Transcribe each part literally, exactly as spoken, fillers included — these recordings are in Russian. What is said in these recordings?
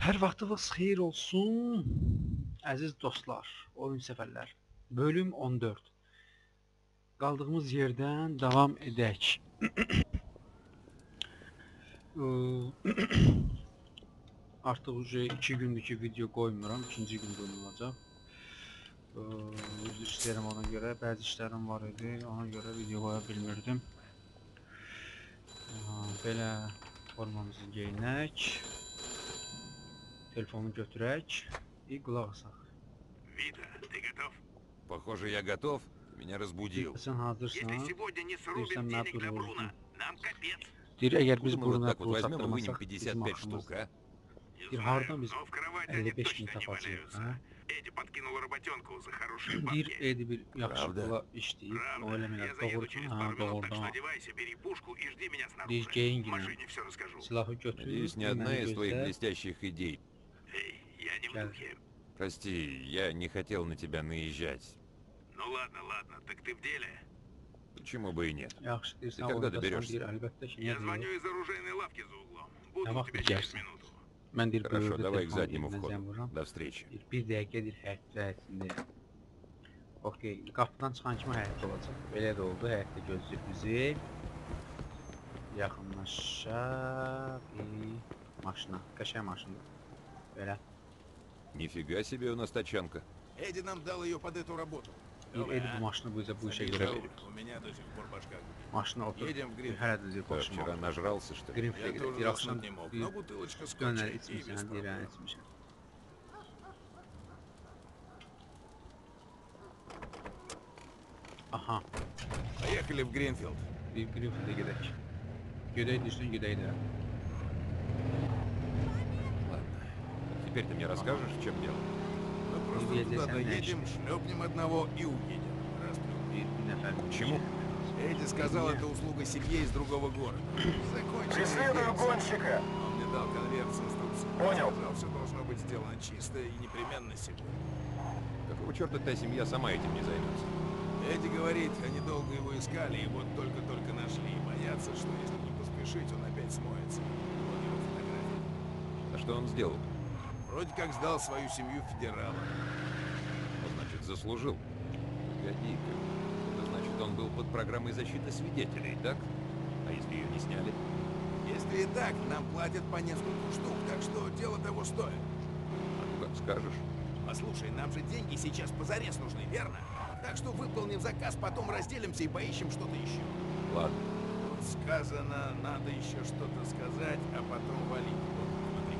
Hər vaxtınız xeyir olsun, əziz dostlar, oyun səfərlər. Bölüm on dörd. Qaldığımız yerdən davam edək. Artıq uca iki gündür ki video qoymuram, ikinci gün qoyulacaq. Üzr istəyirəm ona görə, bəzi işlərim var idi, ona görə video qoya bilmirdim. Belə formamızı geyinək. Telefonu götürək и qulaq asaq. Вита, ты готов? Похоже, я готов. Меня разбудил. Sən hazırsan? Если сегодня не срубим денег на Бруно, нам капец. Deyir, əgər biz Мы Bruna вот так вот pul возьмем и вынем satdırmasaq, пятьдесят bizim пять axımız. штук, а? Не Deyir, знаю, hardan biz но в кровати əlli они beş min точно не tapacağıq, валяются. hə? Эдди подкинул работенку за хорошие Deyir, бабки. Edi bir yaxşı Pravda. pula işləyib, o Правда, eləmirlər, я заеду doğrudan, через hə, пару минут, так что doğrudan. одевайся, бери пушку и жди меня Deyir, снаружи. geyin В ginə, машине все расскажу. silahı götür, Надеюсь, ни məni одна из твоих gözlə. блестящих идей. Эй, я не в Сейчас. духе. Прости, я не хотел на тебя наезжать. Ну ладно, ладно, так ты в деле? Почему бы и нет? Yaxşı, deyirsən, Когда oyundasan, доберешься? deyir, əlbəttə ki, Я nə звоню deyir. из оружейной лавки за углом. Буду Nə у vaxt тебя через gəlsən? минуту. Mən deyir, Хорошо, böyürdə давай к telefonu заднему elinə входу. zəng vururam. До встречи. Deyir, bir dəqiqə deyir, həyətdə həyətində. Okey, qapıdan çıxan kimi həyətdə olacaq. Belə də oldu, həyətdə gözləyir bizi. Yaxınlaşaq, maşına, qəşəng maşındır. Belə. Нифига себе у нас тачанка. Эдди нам дал ее под эту работу. Deyir, Edi bu maşını bu, bu işə görə verir. У меня до sих пор bашка гудит. Maşına otur. Едем в Грин. Hələ də deyir, Что, başım вчера ağrır. нажрался, что ли? Greenfield Я gedir, тоже deyir, axşam заснуть не мог, deyir, но бутылочка скотча dönər и без içmişsən, deyirən проблем. içmişəm. Aha, Поехали в Гринфилд. bir Greenfield'e gedək. Gedək düşsün, gedək də. Ладно. Теперь ты мне расскажешь, в чем дело? Мы просто Едем, туда конечно. доедем, шлепнем одного и уедем. Расплюнем. Bir, bir nəfər. Почему? Эдди сказал, это услуга семье из другого города. Закончили. Преследую гонщика! Он мне дал конверт с инструкцией. Понял. Сказал, все должно быть сделано чисто и непременно сегодня. Какого черта та семья сама этим не займется? Эдди говорит, они долго его искали и вот только-только нашли. Боятся, что если не поспешить, он опять смоется. Вот его фотография. А что он сделал? Вроде как сдал свою семью федералам. Ну, значит, заслужил. Погоди-ка. Это значит, он был под программой защиты свидетелей, так? А если ее не сняли? Если и так, нам платят по нескольку штук, так что дело того стоит. А ну как скажешь. Послушай, нам же деньги сейчас позарез нужны, верно? Так что выполним заказ, потом разделимся и поищем что-то еще. Ладно. Тут сказано, надо еще что-то сказать, а потом валить. Вот, смотри.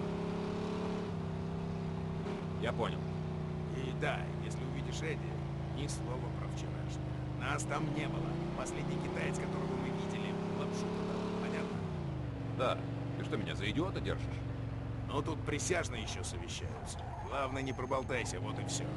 Я понял. И да, если увидишь Эдди, ни слова про вчерашнее. Нас там не было. Последний китаец, которого мы видели, лапшу продал. Понятно? Да. Ты что, меня за идиота держишь? Но тут присяжные еще совещаются. Главное, не проболтайся, вот и все.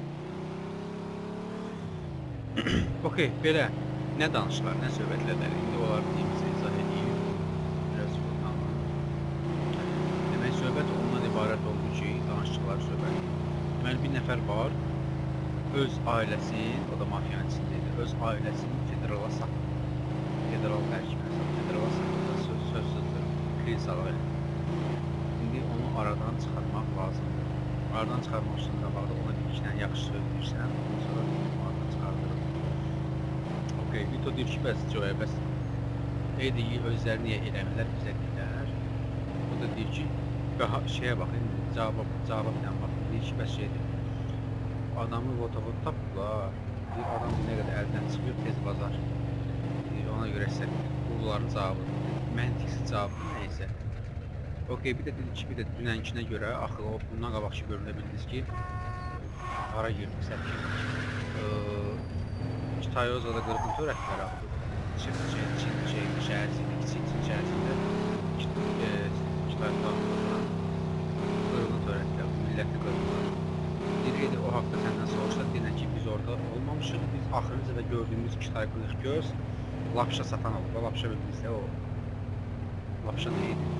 Okey, belə. Nə danışılar, nə söhbətlərlər, indi onlar deyimizi izah edeyim. Biraz anlayın. Demək, söhbət ondan ibarət oldu ki, danışdıqları söhbət. Deməli, bir nəfər var, öz ailəsinin, o da mafiyanın içindeydi, öz ailəsinin federala satdı. Federal tərkibinə satdı, federala satdı, söz sözsüzdür, klisalıq elə. İndi onu aradan çıxarmaq lazımdır. Aradan çıxarmaq üçün də bağlı ona bir iki dənə yaxşı söz deyirsən, ondan sonra onu aradan çıxardırır. Okey, Vito deyir ki, bəs Joe, bəs Eddie'yi özləri niyə eləmirlər, bizə deyirlər. O da deyir ki, daha şeyə bax, indi cavaba, cavaba bir dənə bax, deyir ki, bəs şeydir. Adamı votavot tapıblar, deyir, adam bir nə qədər əldən çıxıyor, tez bazar. Deyir, ona görə isə bunların cavabı, məntiqsiz cavabı neysə. Okey, bir də dedi ki, bir də dünənkinə görə, axı o bundan qabaqki bölümdə bildiniz ki, hara girdik, səhv Toyota'da qırğın törətdilər axı. Çin, Çin, Çin, Çin şəhərsində, kiçik Çin şəhərsində Toyota'dan qırğın törətdilər, millətli qırğınlar. Deyir, o haqda səndən soruşsa, deyilən ki, biz orada olmamışıq, biz axırıncı da gördüyümüz iki tay qırıq göz lapşa satan oldu. Lapşa bildirilsə o lapşa neydi?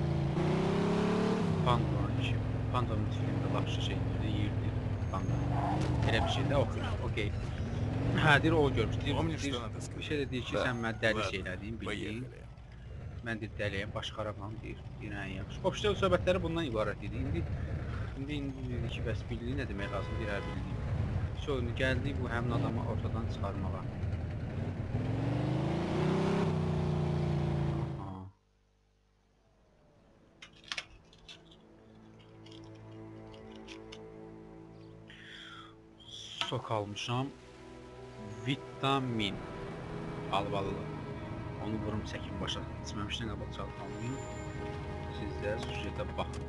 Pando'nun işi. Pando'nun filmdə lapşa şeydir, yiyirdi Panda. Elə bir şey də oxuyur, okey. Hə, deyir, o görmüş. Deyir, Помнишь, deyir, что надо bir сказать? şey də deyir ki, Da. sən mənə dəli Ладно, şeylər deyin, bildiyin. поехали. Mən deyir dəliyəm, başqa arabam deyir. Deyir, hə, yaxşı. Obşda söhbətləri bundan ibarət idi. İndi, indi, indi dedi ki, bəs bildiyi nə demək lazım, deyir, hə, bildiyi. So, gəldik bu həmin adamı ortadan çıxarmağa. Aha. Sok almışam. Vitamin. Albalı. Onu vurum çəkin başa. İçməmişdən qabaq çalmalıyım. Siz də sujetə baxın.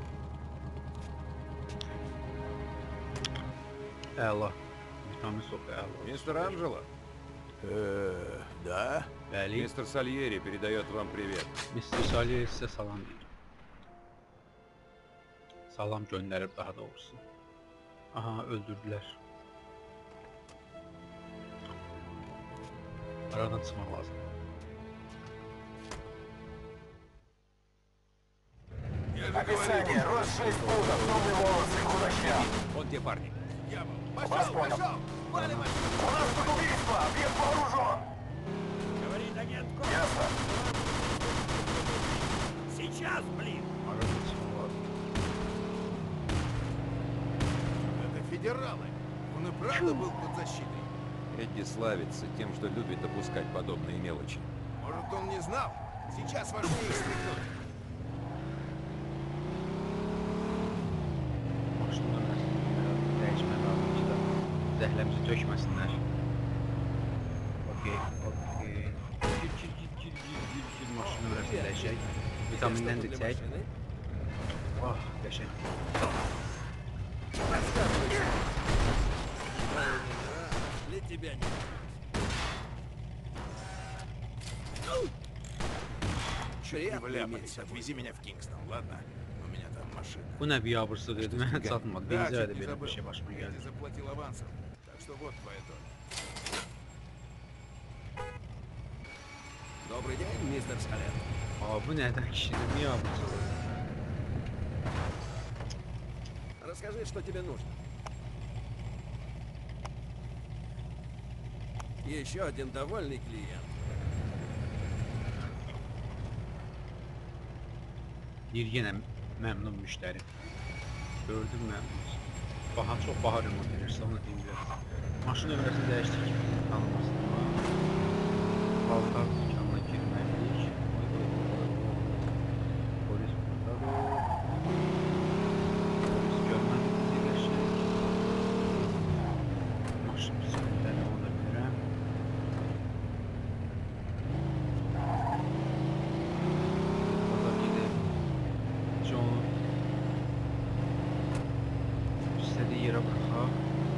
Əla. Vitamin soku əla. Мистер Анджело, Э, да? Bəli. мистер Сальери передает вам привет. mister Salih sizə salam deyir. Salam göndərib daha doğrusu. Aha, öldürdülər. Aradan çıxmaq lazım. Я же Описание. Рост шесть футов, темные волосы, худощав. Вон те парни. Я был. Вас Пошел, понял. пошел! Валим отсюда! У нас тут убийство. Объект вооружен. Говорит агент Ко- Ясно. Сейчас, блин! Aradan çıxmaq lazım. Это федералы. Он и правда был под защитой. Эдди славится тем, что любит опускать подобные мелочи. Может, он не знал? Сейчас важнее их стряхнуть. Maşın nömrəsini dəyişmək lazım ki də zəhləmizi tökməsinlər. Okey, okey. Gir, gir, gir, gir, gir, gir, gir. Maşın nömrəsini dəyişək. Vitamindən də çək. Ah, qəşəng. Для тебя не. Вляпались. Отвези меня в Кингстон, ладно? У меня там машина. Bu nə biabırsıq idi, mənə çatmadı. Да, Birinci чуть ayda не belə bir забыл. şey başıma Я gəldi. тебе заплатил авансом. Так что вот твоя доля. Добрый день, мистер Скалет. Aa, bu nədən kişidir, biabırsıq? Расскажи, что тебе нужно. Еще один довольный клиент. Deyir yenə məmnun müştəri. Gördün məmnun. Baha çox baha remont edirsə, onu deyim biraz. Maşın nömrəsini dəyişdik ki, tanımasın. Paltar dükanına girməliyik. Polis buradadır. Polis görmədi bizi qəşək. Maşın bisikletləri ona bilirəm. Burada gedib John istədiyi yerə baxaq.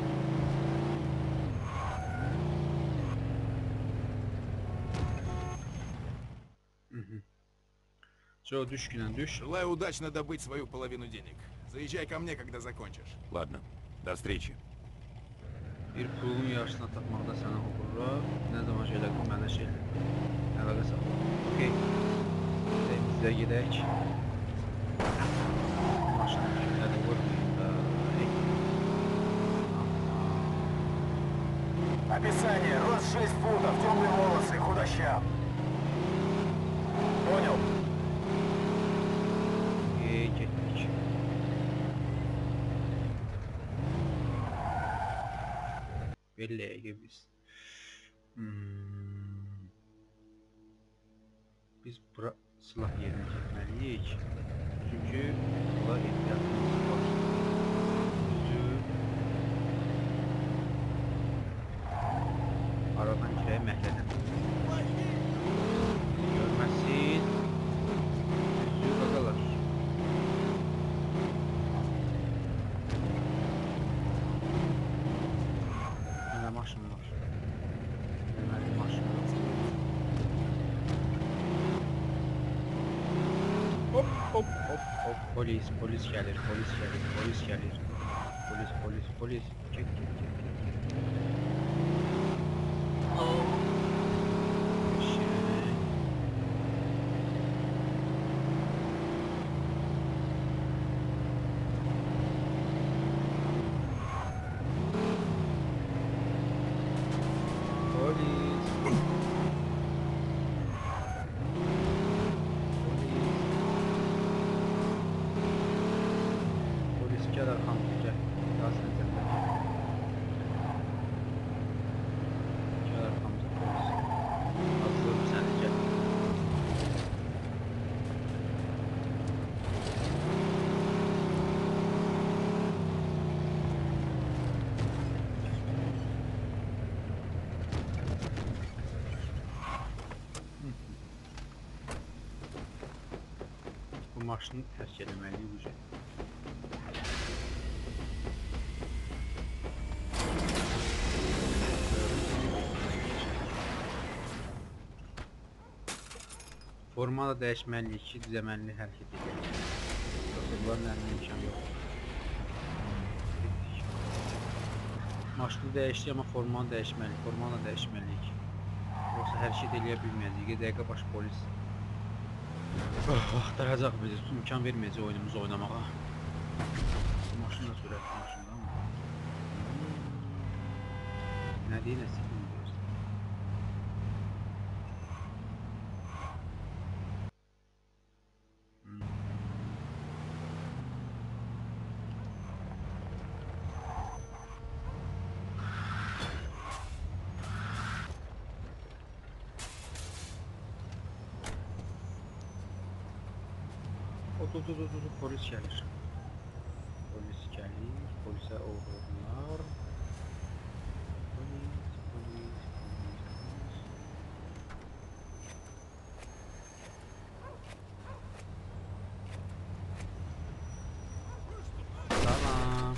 Mhm. Joe, düş günən düş. Желаю удачно добыть свою половину денег. Заезжай ко мне, когда закончишь. Ладно, до встречи. Bir pulun yarısına tapmaqda sənə uğurlar. Nə zaman şey elədim, mənə şey əlaqə saxla. Okey. Bizə gedək. Maşını kimləri vurmayın da. Описание. Рост шесть футов, темные волосы, худощав. Понял. Okey, getdik. Belli ki biz. Hmm. Biz bura silah yerinə getməliyik. Çünki bura ehtiyatımız var. Düzü. Aradan girək məhlədən. Bizi görməsin. Düzü qaqalar. Mənə maşın var. Deməli maşın var. Hop hop hop hop. Polis, polis gəlir, polis gəlir, polis gəlir. Polis, polis, polis. Get, get, get, get, get. Eşek. Polis. Gel arkamda gel. Daha sen sen de gel. Gel arkamda polis. Hazırım sen de gel. Bu maşını tərk eləməliyik bu şey. Forma da dəyişməliyik ki, düzəmənli hərəkət edək. Yoxsa bunların əlində imkan yox. Maşını dəyişdik, amma formanı dəyişməliyik. Formanı da dəyişməliyik. Yoxsa hərəkət eləyə bilməyəcəyik. iki dəqiqə baş polis axtaracaq bizi, imkan verməyəcək oyunumuzu oynamağa. Maşın da sürətli maşında mı? Nə deyil, nə sikil görürsən? Dur dur dur dur polis gəlir. Polis gəlir, polisə uğurlar. Polis, polis, polis. Tamam.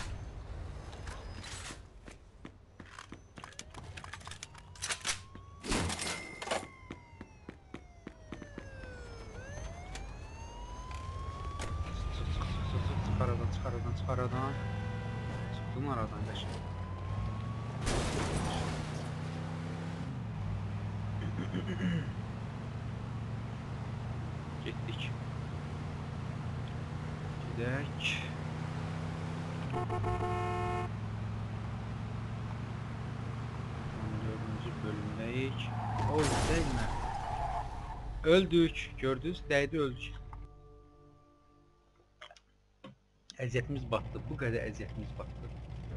Çıkar aradan, çıkar aradan, çıkar aradan. Çıktın aradan kaçın. Gittik. Gidek. on dördüncü bölümdeyik. Oy, değme. Öldük. Gördünüz, değdi öldük. Əziyyətimiz batdı. Bu qədər əziyyətimiz batdı.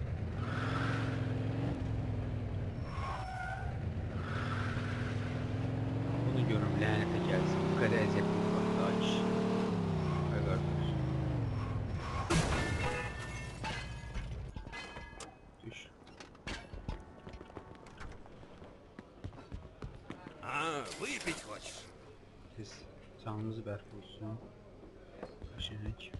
Bunu görüm, lənətə gəlsin. Bu qədər əziyyətimiz batdı. Ay kişi. Ay qardaş. Düş. А, выпить хочешь? Siz canınızı bərk olsun. Qəşəng.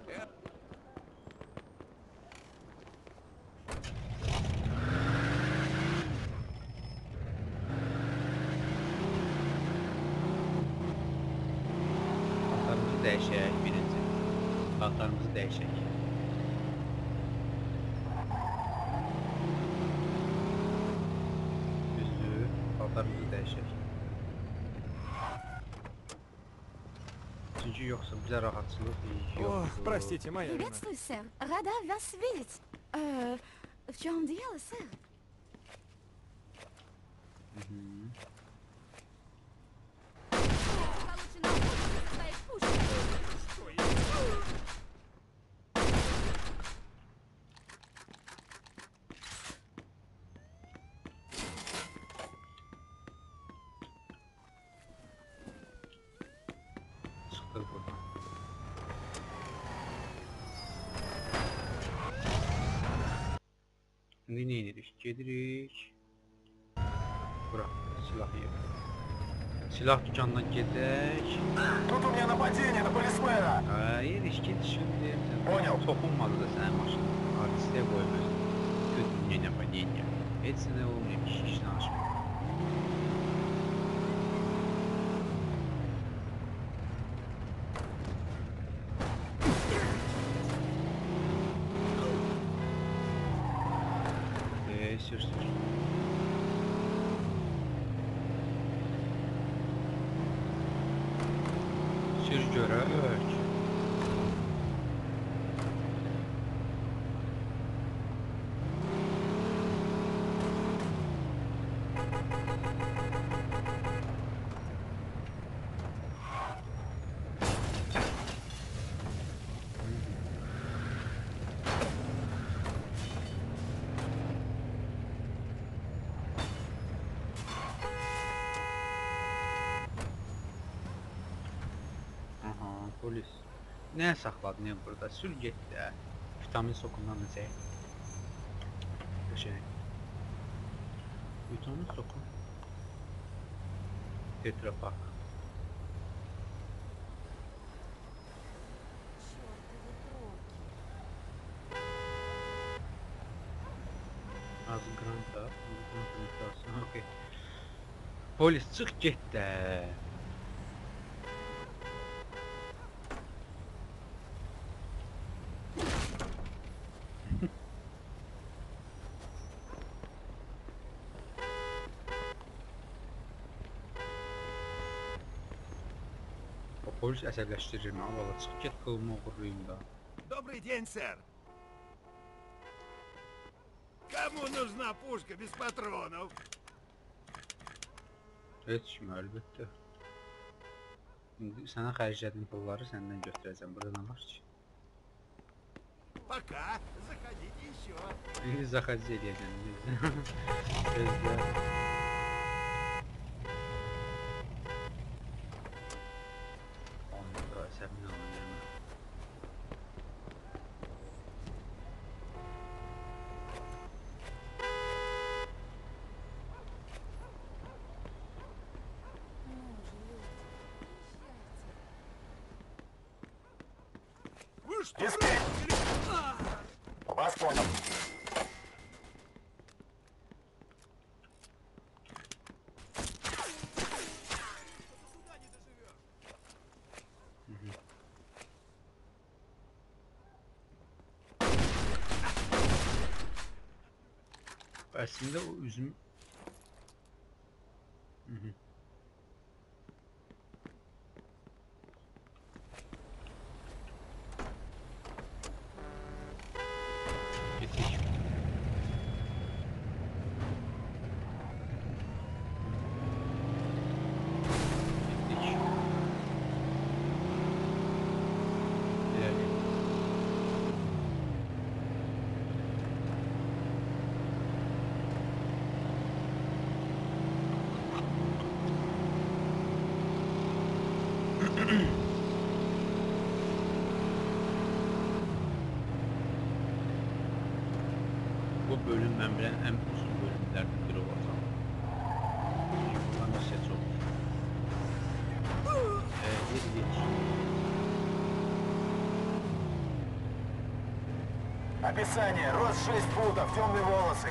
Dəyişək birinci. Kartlarımızı dəyişək. Düzdür. Kartlarımızı dəyişək. Çünki yoxsa bizə rahatçılıq yox. Ох, простите, моя вина. Приветствую, сэр. Рада вас видеть. Э, в чем дело, сэр? Hı-hı. Получено пушку, стоит пушка. Çıxdır buradan. İndi nə edirik? Gedirik. Bura, silah yeri. Silah dükkanından gedək. Тут у меня нападение на полисмена. Hayır, işki şimdi. Понял. Toxunmadı da sənin maşını. Artistə qoymuyor. Götürünce нападение. Heç sənə olmuyor, kişi işini açmıyor. Eee, sür sür. Sür görək. Nə saxladın ya burada? Sür get də. Vitamin sokundan necə? Şey. Vitamin sokun. Tetra Pak. Az granta, granta miqdarı. Okay. Polis çıx get də. O polis əsəbləşdirir məni. Valla çıx get qılımı oğurlayım da. Добрый день, сэр. Кому нужна пушка без патронов? Heç kim əlbəttə. İndi sənə xərclədiyim pulları səndən götürəcəm. Burada nə var ki? Пока. Заходите еще. İndi zaxac eləyəcəm. Gözlə. Onu da əsəbini alacağım. Вы что? Диски! Вас понял. Сюда не доживешь. Əslində o üzüm... Hı -hı. Getdik. Getdik. İlerleyelim. Bu bölüm mən bilən ən uzun bölümlərdən biri olacaq. Buradan da ses olur. Eee, geri geç. Описание. Рост шесть футов, темные волосы,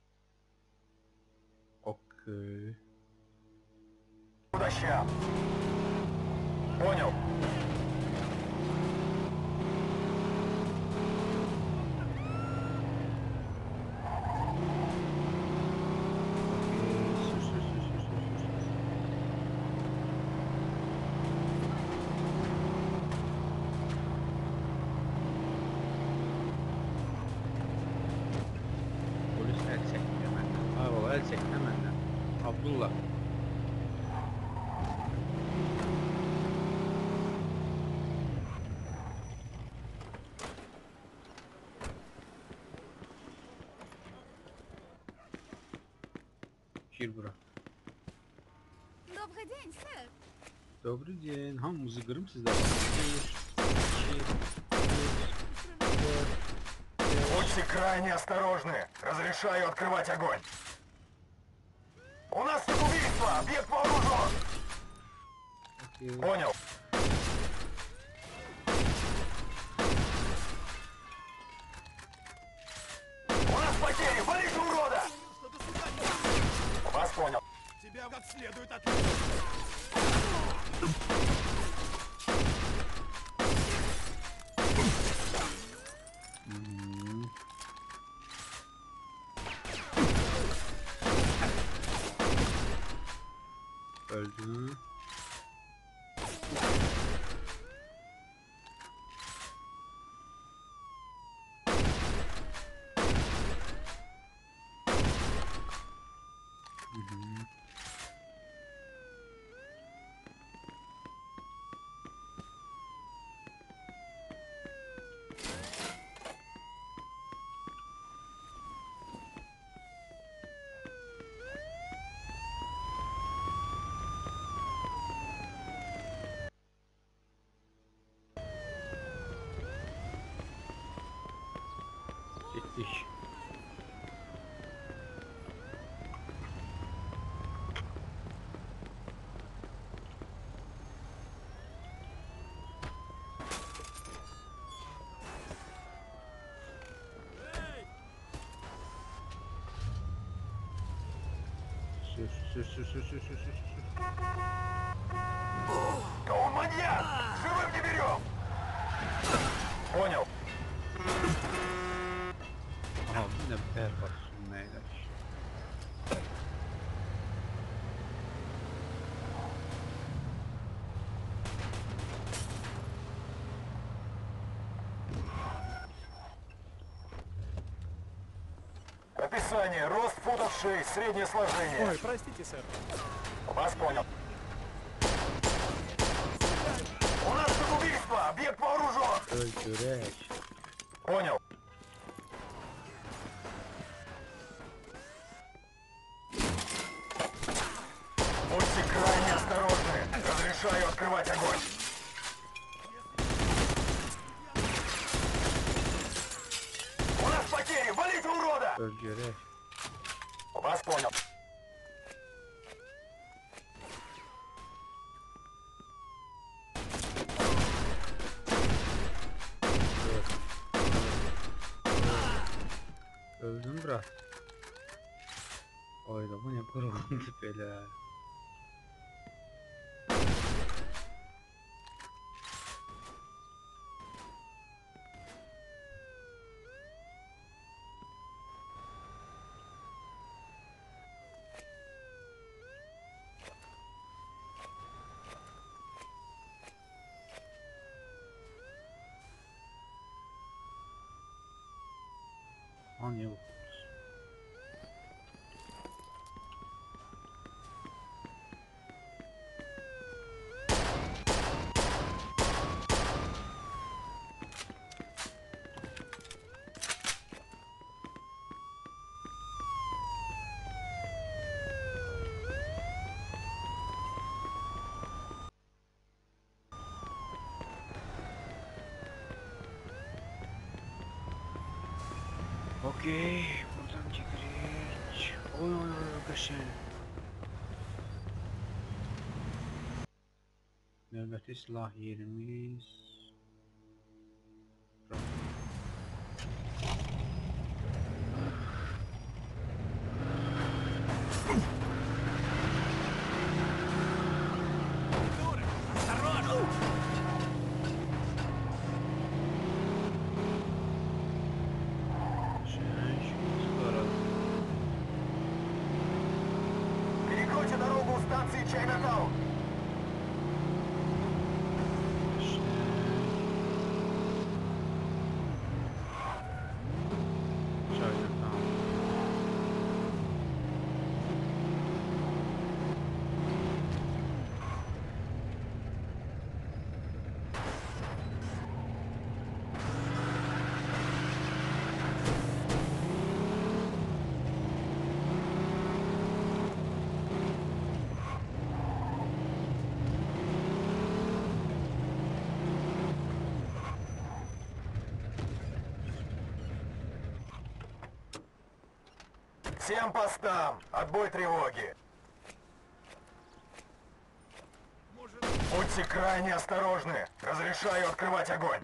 Okey. худощав. Понял. Okey. Sür sür sür sür sür sür. Polis əl çəkmir məndən. Ay baba, əl çəkmə məndən. Abdullah. Gir bura. Добрый день, сэр. Добрый день. Hamımızı qırım sizdə. Bir, iki, üç, Будьте крайне осторожны. Разрешаю открывать огонь. У нас тут убийство. Объект вооружен. okey. Понял. У нас потери. Валите урода. Что-то сюда не... Вас понял. Тебя как следует отловить. Hmm. Öldü. Hı hı. Geçtik. Sür sür sür sür sür sür sür sür. Да он маньяк! Живым не берем! Понял. Aha yine berbat sürmeyler. Описание. Рост футов шесть, среднее сложение. Ой, простите, сэр. Вас понял. У нас тут убийство! Объект вооружен! Öldürek. Понял. Будьте крайне осторожны. Разрешаю открывать огонь. У нас потери! Валите урода! Öldürek. Вас понял. Öldüm bırak. Oyda bu ne kuruldu böyle. An yok. Okey, buradan çekirik. Oy oy oy kaşın. Növbəti silah yerimiz. Перекройте дорогу у станции Чайнатаун. Всем постам! Отбой тревоги! Будьте крайне осторожны! Разрешаю открывать огонь!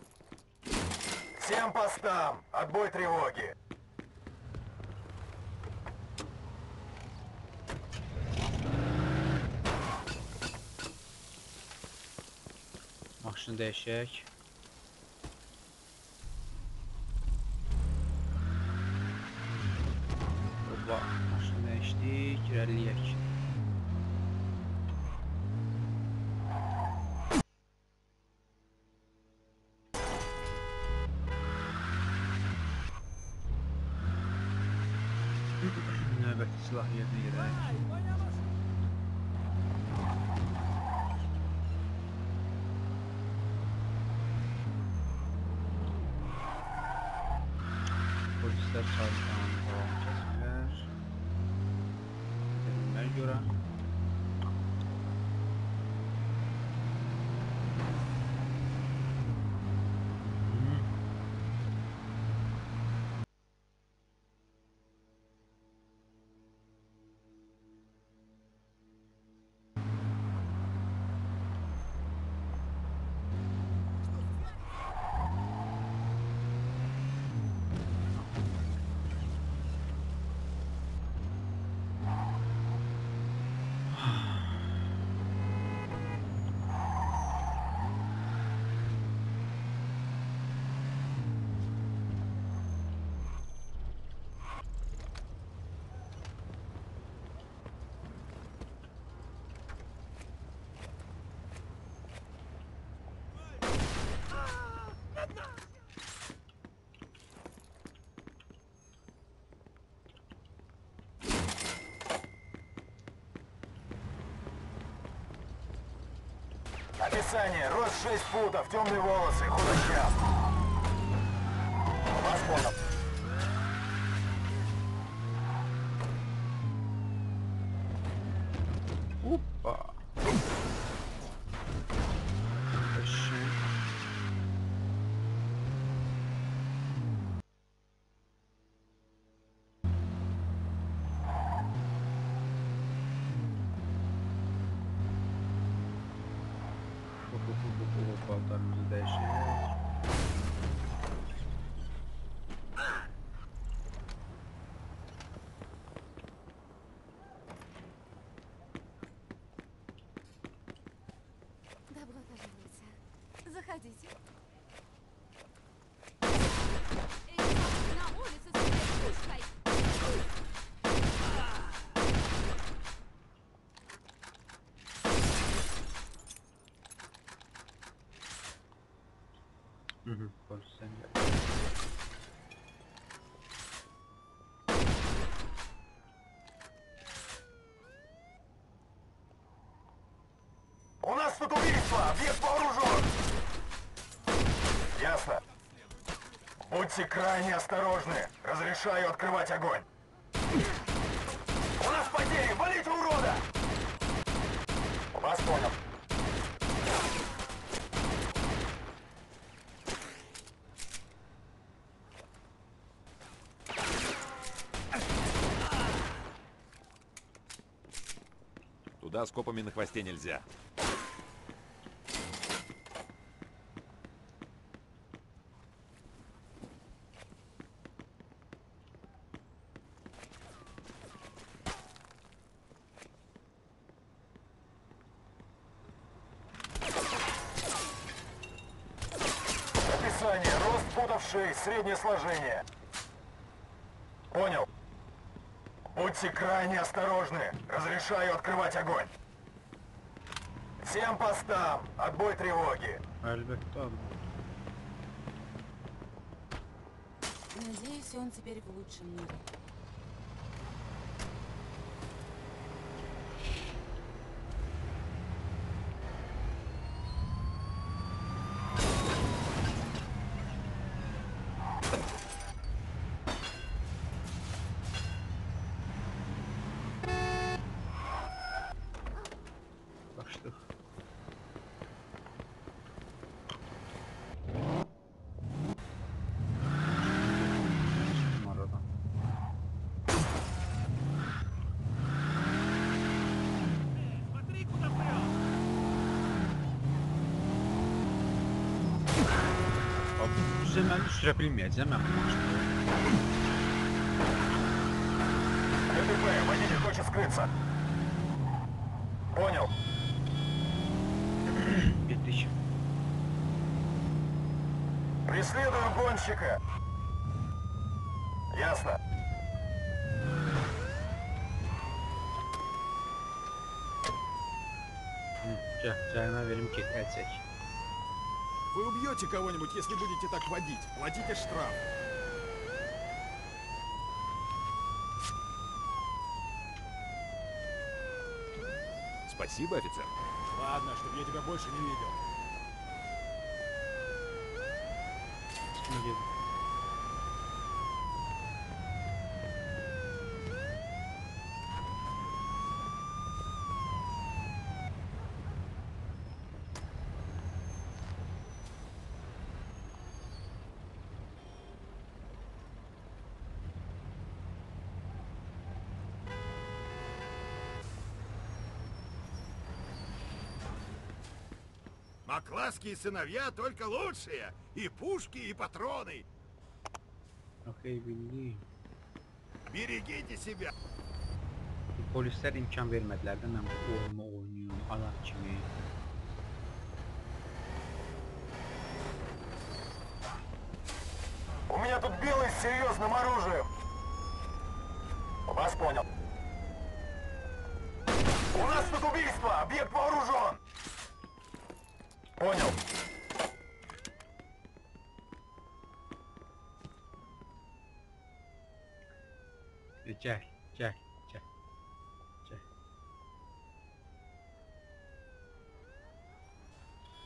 Всем постам! Отбой тревоги! Maşını değişək. Oba, maşını değişdik, irəliyək. Növbəti silah yerinə gedək. Polisler çalışan devam kesmeler. Terimler göre. Описание. Рост шесть футов, темные волосы, худощав. Вас понял. Опа. Хорошо. Paltarımızı değiştireceğiz. Добро пожаловать. Заходите. Эй, на улице с этой пушкой! Hı hı, polis sen gel. У нас тут убийство! Объект вооружен! Ясно. Будьте крайне осторожны. Разрешаю открывать огонь. У нас потери! Валите урода! Вас понял. Туда с копами на хвосте нельзя. Описание. Рост футов шесть, среднее сложение. Понял. Будьте крайне осторожны. Разрешаю открывать огонь. Всем постам. Отбой тревоги. Elbette abi. Надеюсь, он теперь в лучшем мире. Başlık. Numaradan. Смотри, куда прет! Abi bu düzə məni sürə bilməyəcəm mən bu maşını. КТП. Водитель хочет скрыться. Понял. Getdik. Преследую гонщика. Ясно. Hı, gəl, cərimə verim ki, əl çək. Вы убьете кого-нибудь, если будете так водить. Платите штраф. Спасибо, офицер. Ладно, чтобы я тебя больше не видел. Şimdi gedin. Макласские сыновья только лучшие. И пушки, и патроны. Okey, bildik. Берегите себя. Polislər imkan vermədilər də mən bu oyunu oynayım, adam kimi. У меня тут белый с серьезным оружием. Вас понял. У нас тут убийство! Объект вооружен! Понял. Gəl, gəl, gəl. Gəl.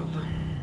açıldı.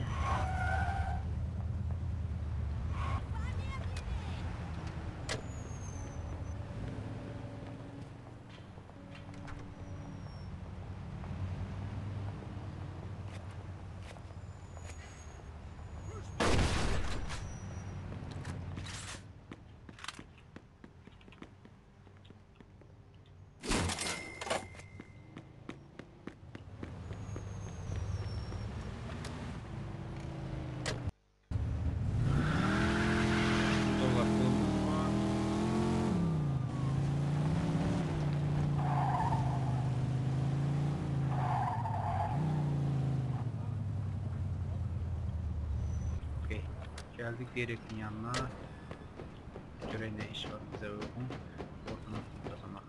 Dolar kolumuz var. Okey. Geldik Derek'in yanına. Görev ne iş var bize uygun. Oradan kazanmak.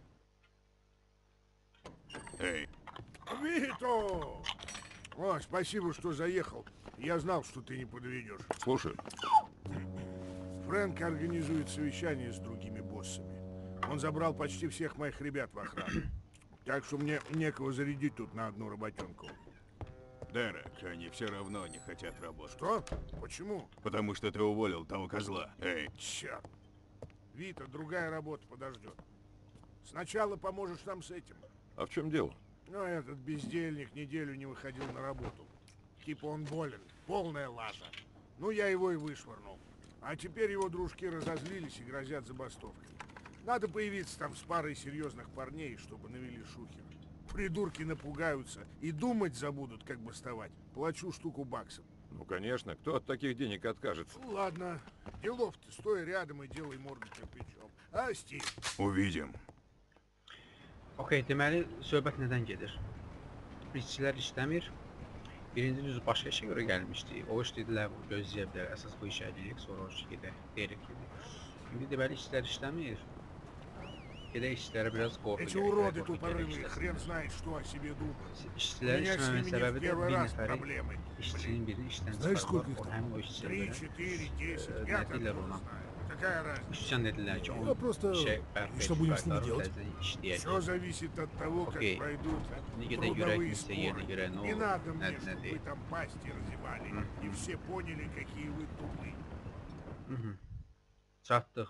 Эй. Вито! О, спасибо, что заехал. Я знал, что ты не подведешь. Слушай, Фрэнк организует совещание с другими боссами. Он забрал почти всех моих ребят в охрану. Так что мне некого зарядить тут на одну работенку. Дерек, они все равно не хотят работать. Что? Почему? Потому что ты уволил того козла. Эй, Черт. Вита, другая работа подождет. Сначала поможешь нам с этим. а в чем дело? Ну, этот бездельник неделю не выходил на работу. Типа он болен. Полная лажа. Ну, я его и вышвырнул. А теперь его дружки разозлились и грозят забастовкой. Надо появиться там с парой серьезных парней, чтобы навели шухер. Придурки напугаются и думать забудут, как бастовать. Плачу штуку баксов. Ну, конечно, кто от таких денег откажется? Ну, ладно. Делов ты, стой рядом и делай морду кирпичом. А, Стив? увидим. Okey, deməli söhbət nədən gedir? İşçilər işləmir. Birinci düz başqa işə görə gəlmişdi. O iş dedilər, bu gözləyə bilər. Əsas bu işə edirik, sonra o işə gedək, deyirik gedik. İndi deməli işçilər işləmir. Gedək işçilərə biraz qorxu Эти уроды тупорылые, хрен знает, что о себе думают. У İşçilər меня с işləməmin ними не səbəbi в də первый bir раз nəfəri проблемы. işçinin birini işdən Знаешь, сколько их çıxardılar. O həmin o işçiyə Три, görə четыре, десять. э, Я nə так deyirlər не ona? знаю. Какая разница? Üsyan dedilər ki, Я onu просто- şey bərpa что будем с ними edib, делать? təzədən işləyəcək. Все зависит от того, как Окей. пройдут Niyə də görək трудовые kimsə yerinə споры. görə nə Не olur, надо мне, nə nə чтобы вы deyil. там пасти разевали, и все поняли, какие вы тупые. Mhm. Çatdıq.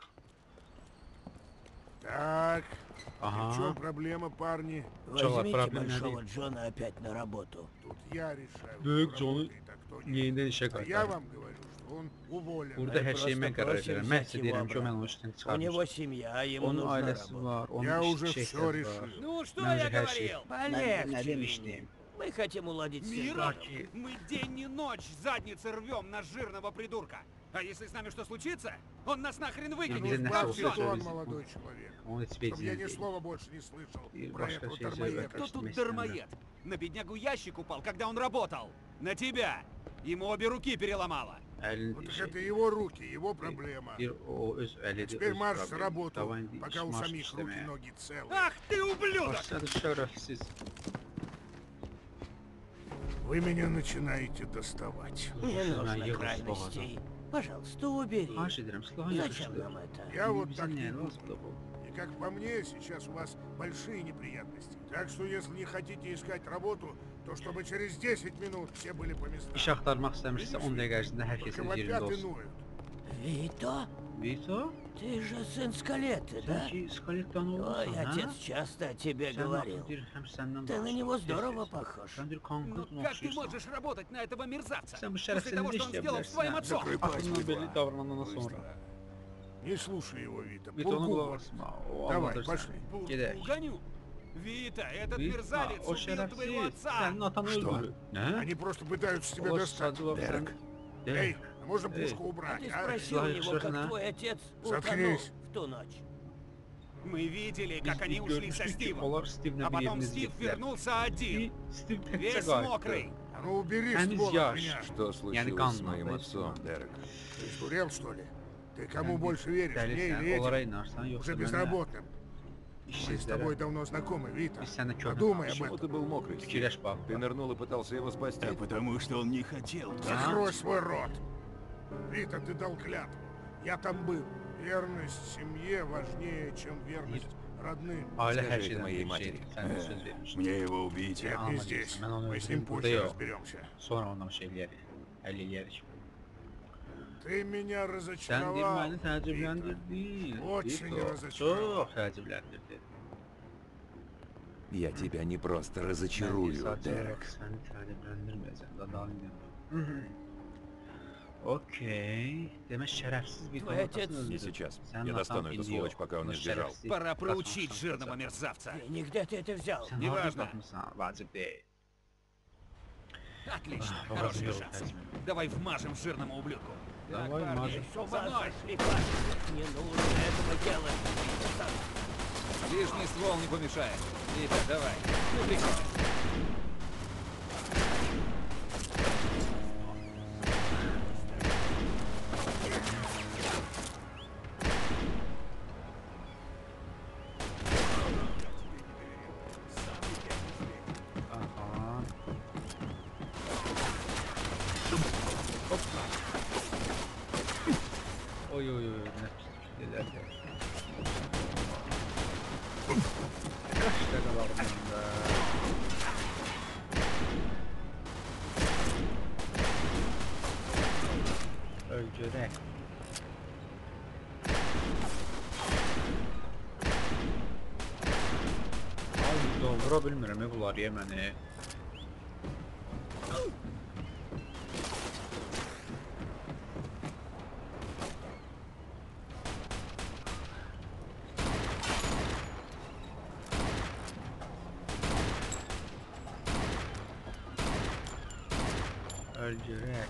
Так, в Aha. чем проблема, парни? Çox Возьмите problem Большого nədir? Джона опять на работу. Тут я решаю, Böyük кто John'u работает, а кто нет. Yenidən işə А я qaytarır. вам говорю, что он уволен. Burada hər şeyi mən Просто qərar просим verirəm. Mən взять sizə его deyirəm ki, o mən обратно. onu işdən У него çıxarmışam. семья, ему Onun нужна ailəsi работа. var, onun Я iş уже işə все ehtiyacı var. решил. Ну, что Mən я hər şey говорил? Полегче, nə Винни. demişdim? Мы хотим уладить все. Мира? Ki, Мы день и ночь задницы рвем на жирного придурка. А если с нами что случится, он нас нахрен Или выкинет. где Ну, на справьте всё тон, всё молодой человек. onu heç Чтобы я ни vecinə слова больше не слышал И про башка этого все из-за дармоеда. этого. Кто тут Вместе дармоед? На беднягу ящик упал, когда он работал. На тебя. Ему обе руки переломало. əlini Вот так şey, это его руки, его проблема. bir o öz əlidir, Теперь öz марш в problemi. работу, Davam indi, пока iş у marş самих руки işləməyə. ноги целы. Ах ты ублюдок! Başladı şərəfsiz. Вы меня начинаете доставать. Не Mən нужно yığılıb крайностей. Пожалуйста, убери. Xahiş edirəm, silahı Зачем yığışdır. нам это? Я вот Bizə так nə не думаю. lazımdır bu? И как по мне, сейчас у вас большие неприятности. Так что если не хотите искать работу, то чтобы через dесять минут все были по местам. İş axtarmaq istəmirsə on dəqiqə ərzində hər kəs Только öz yerində вопят и olsun. ноют. Вито, Vito, ты же сын Скалетты, да? sən ki skaletdən Твой olursan, hə? отец часто о тебе Sən говорил. axı deyir, həm səndən Ты на danışır, него tez-tez. здорово похож. Sən deyir, Ну kanqırtın как ты oxşuyursan. можешь работать на этого мерзавца? Sən bu После şərəfsizliyi того, necə что он işləyə сделал с твоим bilərsən? отцом. Axından belə davranandan sonra. Не слушай его, Вита. Vito ona Пургу. qulaq asma, o Давай, aldadır пошли. səni. Пургу Gedək. гоню. Вита, этот Vito, мерзавец o убил твоего şərəfsiz отца. sənin atanı öldürür. Nə? Они просто пытаются тебя O достать. saçı sən... Эй, а можно Эй. пушку А убрать, ты а? спросил у Славик, него, что ж как она? твой отец утонул Заткнись. в ту ночь. Мы видели, как Biz они ушли со görmüşdük ki, Стивом. onlar Steve'lə А bir потом yeriniz Стив getdilər. вернулся один. Bir Steve təkcə Весь qayıtdı. мокрый. А ну убери Томис ствол от Яш. меня. Что случилось Ганна, с моим да, отцом, Дерек? Ты сдурел, что ли? Ты кому Sən больше веришь, мне dəlisən, или onlara этим? inarsan, yoxsa Уже mənə, безработным. Мы с işsizlərə. тобой давно знакомы, Вита. Biz səninlə köhnə Подумай об tanışıq. Почему ты этом. был мокрый? Стив? Fikirləş bax. Ты нырнул и пытался его спасти. Да потому что он не хотел. Закрой свой рот. Вита, ты дал клятву. Я там был. Верность семье важнее, чем верность родным. Aile her Скажи это şeyden моей bir матери. şeydir. Sen de söz vermiştin. Мне его убить. Нет, Ama не здесь. ben onu Мы с ним öldürürüm. Burada позже yok. разберемся. Sonra onunla şey eləyərik. Həll eləyərik. Ты меня Sən разочаровал. deyir məni Вито. təəccübləndirdin. Очень Vito, разочаровал. Çox təəccübləndirdi. Я тебя не просто Mən разочарую, sadəcə Дерек. olaraq səni təəccübləndirməyəcəm. Da davam edirəm. Okey. Demək şərəfsiz bir Твой отец Не öldürdü. сейчас. Sən Я atan достану эту indi сволочь, yox. пока он не Bu сбежал. şərəfsiz Пора qaçmamışsan проучить qaçacaq. жирного мерзавца. Денег где ты это взял? Sən Неважно. harda tapmısan, vacib deyil. Отлично, Ah, хороший попробуй шанс. возьмем. Давай вмажем жирному ублюдку. Так, Давай парни, вмажем. за мной. Не нужно этого делать. Лишний ствол не помешает. Витя, давай. Ну, прикольно. Aha. Hoppa. Oy oy oy ne pislikler ya. Kaçta kalalım bunda. Öldürek. Ay doğru bilmirəm bunlar yeməni. Öldürek.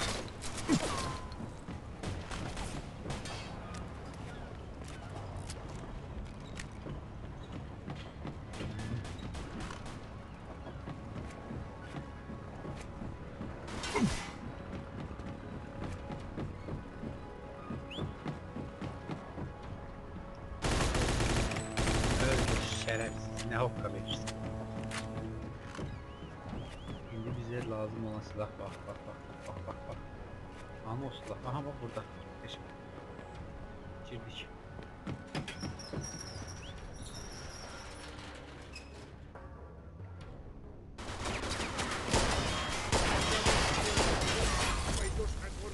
Öldür şerefsiz. Ne hokka verirsin. Şimdi bize lazım olan silah bak bak bak bak bak bak bak. Ama o silah. Aha bak burada. Geçin. Girdik. Пойдешь на двор.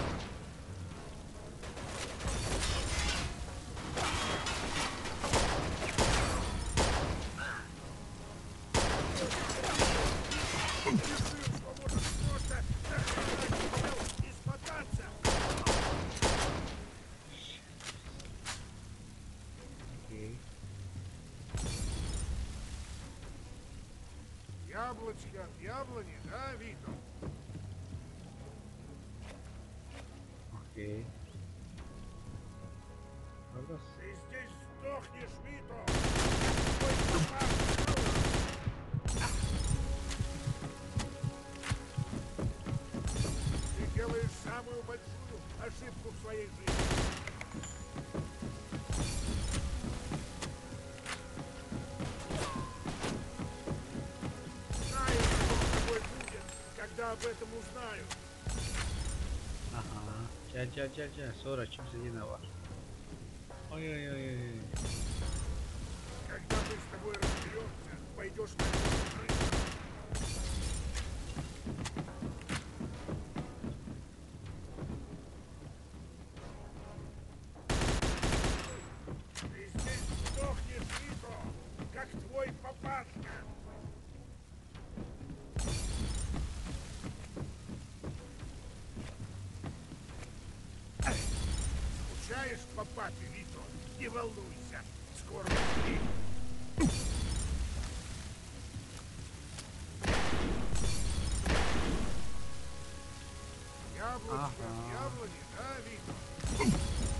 Просто и смотаться. Okey. Яблочко от яблони, да, Вито? Okey. Neredesin? Ты здесь сдохнешь, Вито! Ой, попал! Ты делаешь самую большую ошибку в своей жизни. Знаю, что с тобой будет, когда об этом узнаю. Aha. Gel gel gel gel. Sonra kimse yine var. Ay ay ay ay. Когда мы с тобой разберемся, пойдешь на крышу. Ты здесь сдохнешь, Вито, как твой папашка. Скучаешь по папе, Вито? Не волнуйся, скоро увидишь. Яблочко Ага. от яблони, да, Вито?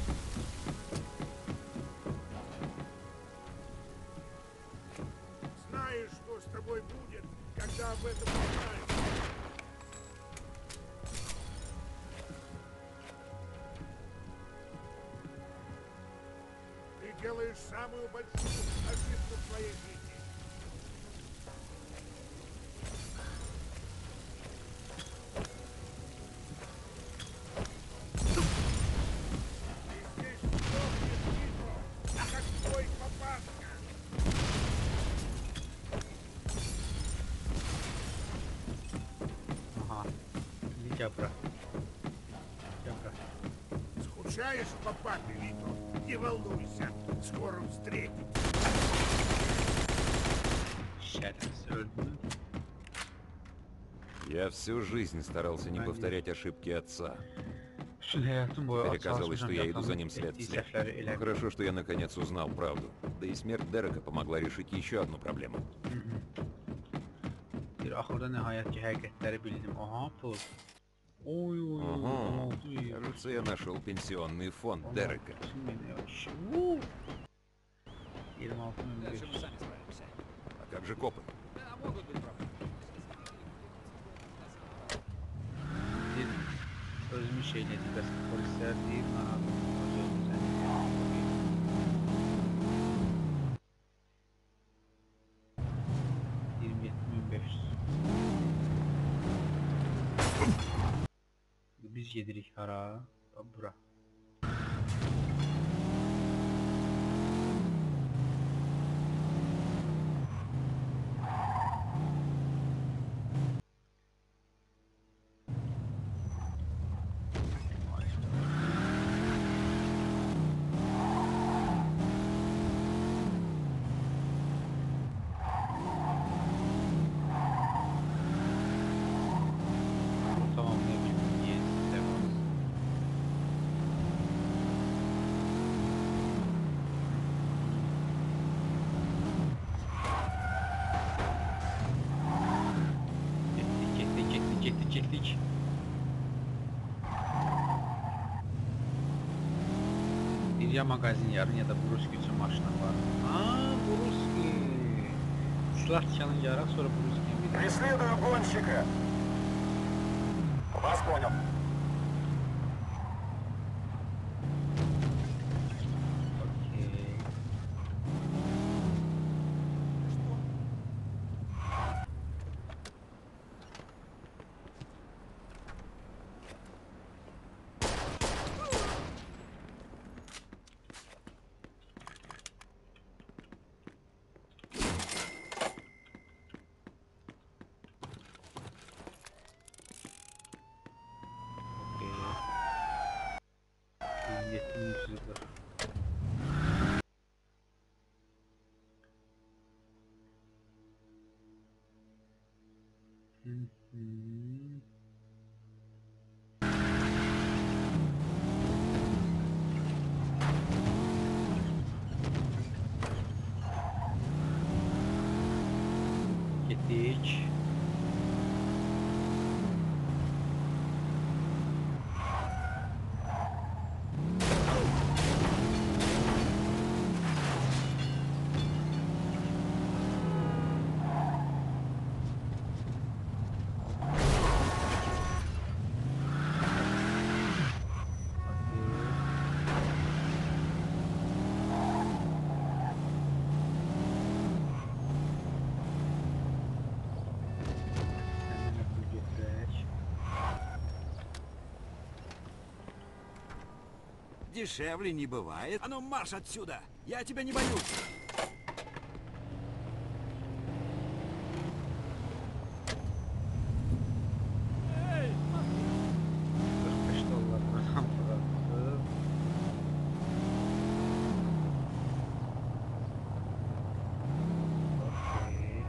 Знаешь, что с тобой будет, когда об этом узнаешь. Ты делаешь самую большую ошибку в своей жизни. Ты здесь сдохнешь, Вито, как твой папашка. Gel bura. Gel bura. Скучаешь по папе, Вито? Не волнуйся, скоро встретимся. Şerefsiz öldü mü? Я всю жизнь старался не Aynen. повторять ошибки отца. Bütün hayatım boyu Теперь оказалось, çalışmışam что я иду за yatamın ним след в ettiği след. səhvləri Но elədim. хорошо, что я наконец узнал правду. Да и смерть Дерека помогла решить еще одну проблему. Bir axırda nəhayət ki həqiqətləri bildim. Aha pul. Oy oy oy. Ага. on altı euro. Кажется, я нашел пенсионный фонд Дерека. Вуу. yirmi altı min beş Дальше мы yüz. сами справимся. А как же копы? Да, могут быть проблемы. Bir özümü şeylədim. Bəs polislər deyir, mənə özümüzən. iyirmi yeddi min beş yüz. Biz gedirik hara? Bura. Tamamlayabildim. Yes, devam. Getdik, getdik, getdik, getdik, getdik. Bir ya magazin yarın ya da Bruski üçün maşına var. Aaa, Bruski. Silah çalın yaraq, sonra Bruski'ye bir Преследую гонщика. Вас понял. Okey. Okey. yirmi yedi bin yüz lira. Hı hı. Gittik. Hemen yapıp getirək. Дешевле не бывает. А ну марш отсюда! Я тебя не боюсь! qırx beş dollardan bıraktı. Okey.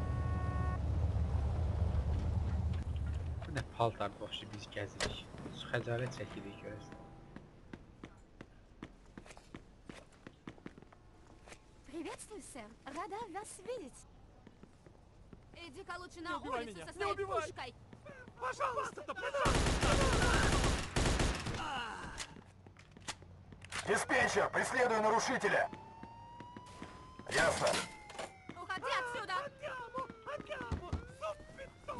Bu nə paltar boşu biz gəzirik. Xəcalət çəkirik görəsən. Приветствую, сэр. Рада вас видеть. Иди-ка лучше на убивай улицу меня, со не своей убивай. пушкой. Пожалуйста, да пожалуйста! Диспетчер, преследую нарушителя. Ясно. Уходи отсюда. Andiamo, andiamo, subito!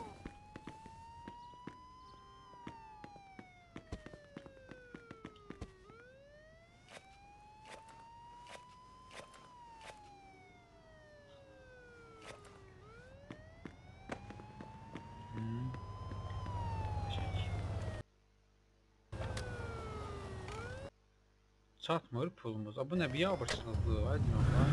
Çatmır pulumuz. A, bu nə bir abırsızlığı? Hadi Allah.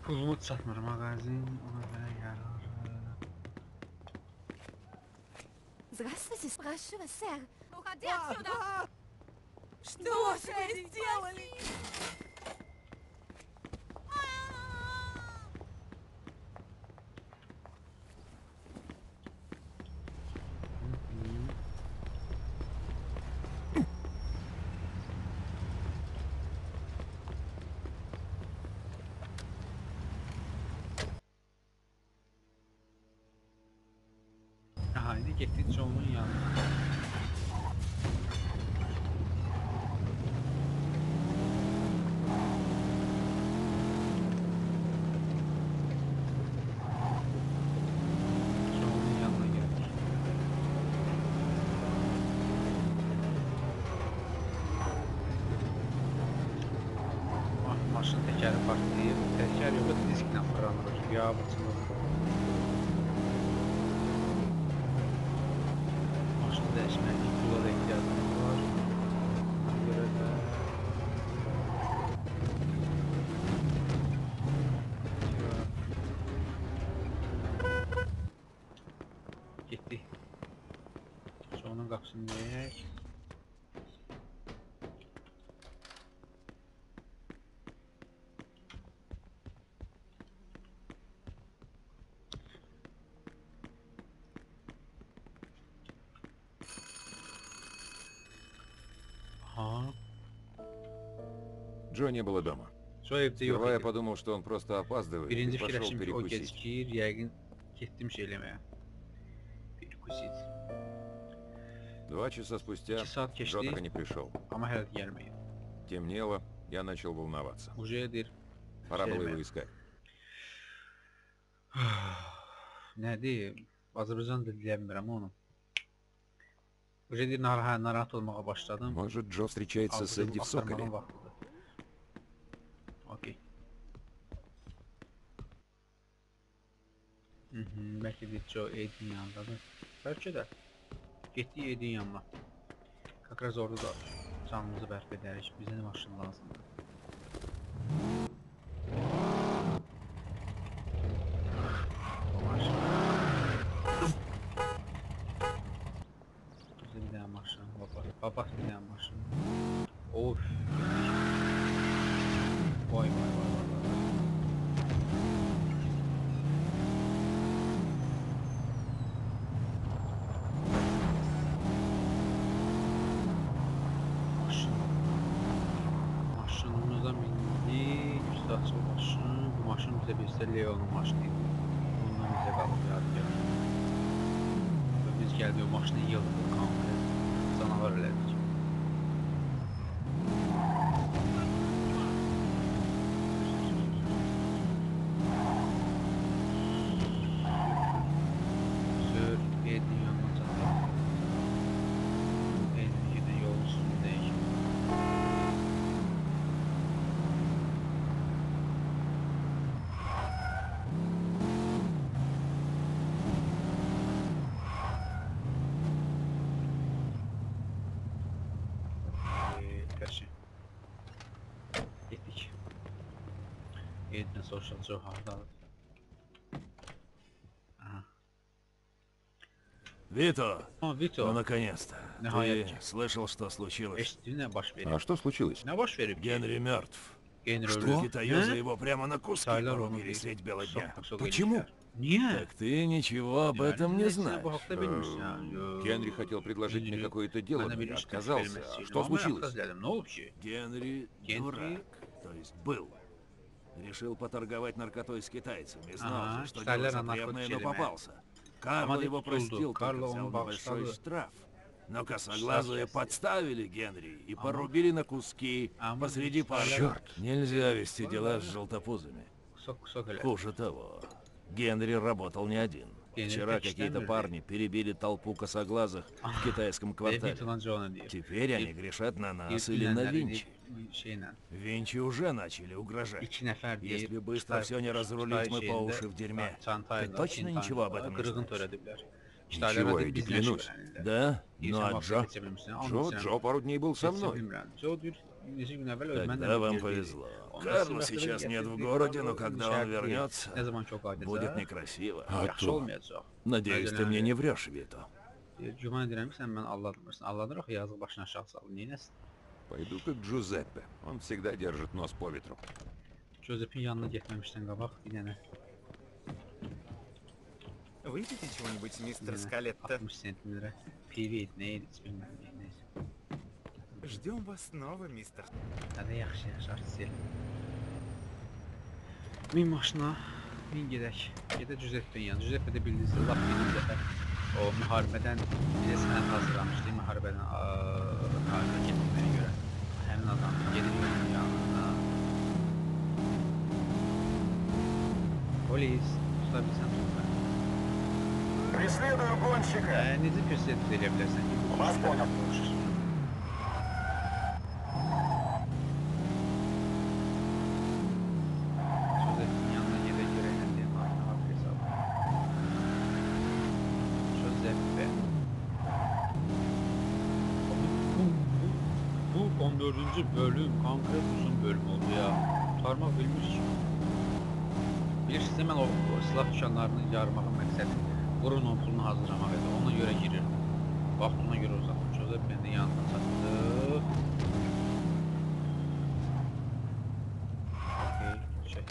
Pulumu çatmır mağazin, ona görə yarar. Здравствуйте, спрашиваю, сэр. Уходи А, отсюда! а! Что же вы сделали? Aha, indi getdik John'un yanına. John'un yanına geldik. Ma- Maşın təkəri partlayıb, təkər yox, disklə fırlanır, yağ bıçılır. Maşını dəyişmək, pula da ehtiyacımız var. Ona görə də... Getdik. Sonun qapısını deyək. Aha. Джо не было дома. Joe evdə yox Сперва я idi. подумал, что он просто опаздывает, Birinci и пошел fikirləşdim ki, o перекусить. gecikir, yəqin getdim şey eləməyə. Bir kusit. Два часа спустя İki saat Джо так и keçdi, не пришел. amma hələ də gəlməyib. Темнело, я начал волноваться. Uca deyir, Пора было Sevmem. его искать. nədir? Azərbaycan da deyə bilmirəm onu. Uca deyir, narahat, narahat olmağa başladım. Может, Джо встречается с Эдди в Соколе? Axtarmağın vaxtıdır. Okey. Mhm, bəlkə də Joe Edin yanındadır. Bəlkə də. Getdik Edin yanına. Kakraz orada da canımızı bərp edərik. Bizə nə maşın lazımdır. O maşın. Bizə bir dənə maşın. Baba, baba bir dənə maşın. Of. Vay vay vay vay vay. Maşın. Maşınımıza bindik. Üstü açıq maşın. Bu maşın bizə bilsə Leon'un maşınıydı. Ondan bizə qalıb yadigar. Və biz gəldik o maşını yıldıq komple. Canavar elədik. Sür, Edin yanına çataq. Edin yine yol üstündəyik. Qəşəng. Getdik. Edinə soruşaq Joe hardadır. Aha. Вито, Aa, Vito. ну наконец-то. Нихуя Ты себе. слышал, что случилось? Eşitdin nə baş verib? А что случилось? Nə baş verib? Генри мертв. Генри Что? ölüb. Китаёзы Hə? его прямо на куски Saylar onu порубили deyir. средь бела дня. Sok- sok Почему? eləyirlər. Niyə? Так ты ничего об этом не Bu знаешь. haqda bilmirsən. Э, Генри хотел предложить мне Gенri какое-то дело, mənə но bir я iş təklif отказался. etmək Что istəyirdi. Amma mən случилось? etiraz elədim. Nə olub ki? Генри Генри? дурак, то есть был. Решил поторговать наркотой с китайцами. Знал Ага, же, что Китайлер дело на запретное, но наркотики попался. Карло Ama его tutuldu. простил, Карло только взял onu небольшой bağışladı. штраф. Но косоглазые Штраф, подставили Генри и порубили на куски Ama посреди поля. Kitayler- Нельзя вести дела с желтопузами. Sok sok elə. Хуже того, Генри работал не один. Генри Вчера почти какие-то мертвый. парни перебили толпу косоглазых в китайском квартале. Vito-la Joe-na deyir. Теперь они грешат на нас или Deyir, на dünənləri Винчи. deyir, şeylə. Винчи уже начали угрожать. İki nəfər deyir. Если быстро Kitay- все не разрулить, мы Kitay по şeyində уши в dерьме. çantayla, Ты точно çintayla ничего об этом не qırğın знаешь? törədiblər. Ничего, Kitaylara Эдди, bizlə клянусь. şübhələnirlər. Да? Deyirsən, Ну а vaxt Джо? keçə bilmirsən, Джо, anlayırsan. Джо пару дней был со Keçə мной. bilmirəm. Joe deyir, neçə gün əvvəl özümən Тогда вам повезло. Карла сейчас нет в городе, но когда он вернется, Nə zaman ki o qayıdacaq, будет некрасиво. yaxşı olmayacaq. Надеюсь, ты мне не врешь, Вито. Deyir, güman edirəm ki, sən məni aldatmırsan. Aldadır axı, yazıq başına aşağı salır. Neynəsin? Пойду как Джузеппе. Он всегда держит нос по ветру. Josep'in yanına getməmişdən qabaq bir dənə Выпейте чего-нибудь, bir мистер dənə Скалетто. altmış sentimetrə pivi, nə idi, heç bilmirəm, neysə. Ждем вас снова, мистер. Hədə yaxşı, yaxşı, artist. Min maşına, min gedək. Gedək Giuseppe'nin yanına. Giuseppe də bildiysə, lap birinci dəfə o müharibədən bizə sənət hazırlamışdı. Müharibədən tarixə getməyə görə. Həmin adam gedir onun yanına. Polis, tuta bilsən tutma. Преследую гонщика. Ə, necə persiyət edə bilərsən ki? Вас понял. Giuseppe'nin yanına gedək görək nə deyəm. Aynı adres al. Giuseppe. Bu, bu, bu on dördüncü bölüm, konkret uzun bölüm oldu ya. Tarmaq bilmiş ki. Bilirsiniz, mən o, o silah dükanlarını yarmağın məqsədi Bruno'nun pulunu hazırlamaq idi. Ona görə girirdim. Vaxt ona görə uzatdım. Giuseppe'nin də yanına çatdıq. Okey, çək.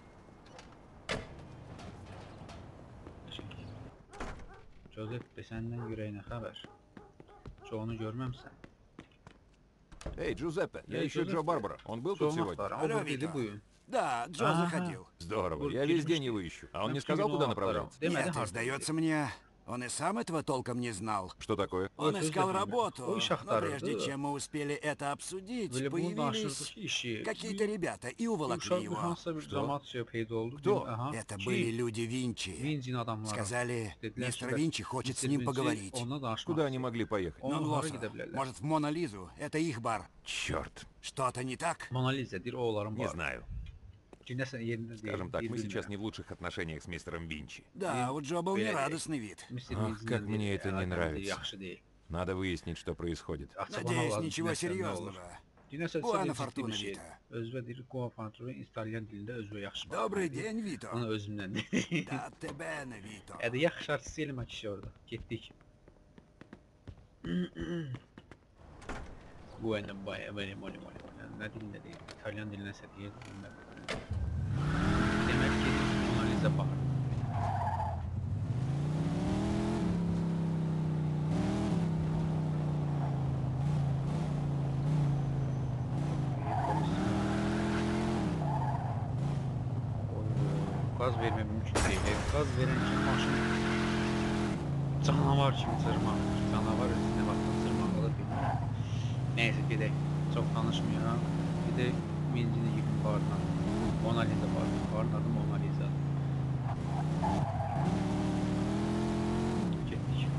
Çək. Giuseppe, səndən ürəyinə xəbər. Çoğunu görməmsən. Эй, Джузеппе, я Эй, ищу Джо Джузеппе. Барбара. Он был тут Çoğun сегодня? axtarım. O Alo, burada idi Vito. bu gün. Да, Джо Ага. заходил. Здорово, Вот я весь Кирюш- день его ищу. А он Ben не сказал, bugün куда o направляется? axtarım. Demədi Нет, и harda сдается мне, он и сам этого толком не знал. Что такое? Он Ой, искал слушай, работу, ой, но шахтар, прежде да. чем мы успели это обсудить, Böyle bunu danışırdıq появились ki, işi. какие-то ребята и уволокли Uşaq bir его. hansısa bir Что? cəmaat şey peyda oldu. Кто? Dedim, aha, Это ki, были люди Винчи. Vinci'nin adamları. Сказали, Dediler ki, мистер bəs Винчи хочет с mister ним Vinci поговорить. onunla danışmaq Куда они istəyir. могли поехать? Onun hara Нон-Лоса. gedə bilərlər? Может, в Мона-Лизу? Это их бар. Черт, Что-то не так? Mona Lisa deyir, o onların не var. знаю. Ki, nəsə yerində deyil. Скажем так, deyil, мы сейчас bilmirəm. не в лучших отношениях с мистером Винчи. Да, у Джо был Белый. нерадостный вид. mister Ах, Vinci'nin как deyir, мне это не əlaqələri нравится. Yaxşı deyil. Надо выяснить, что происходит. Açıqlamaq Надеюсь, lazım, ничего nəsə, nə olur. серьезного. Dinəsə Bu ana ciddi fortuna bir şey. Vita. Özbə deyir, Goa Fantura İtalyan dilində özbə yaxşı. Добрый день, Вито. Onu özümdən deyir. Да ты бene, Вито. Ədə yaxşı artist elmə kişi orada. Getdik. Bu ende baya böyle moli moli. Yani ne dilinde değil. İtalyan diline setiye bilmem. Demek ki Mona Lisa var. Gaz vermem mümkün değil. Gaz veren kim maşın canavar kimi cırmaq. Canavar özünə baxın cırmaqlı bilmirəm. Neyse gedək. Çox danışmayıram. Bir də Vinci'nin yıkım barına. Mona Lisa var. Barın adı Mona Lisa. Getdik.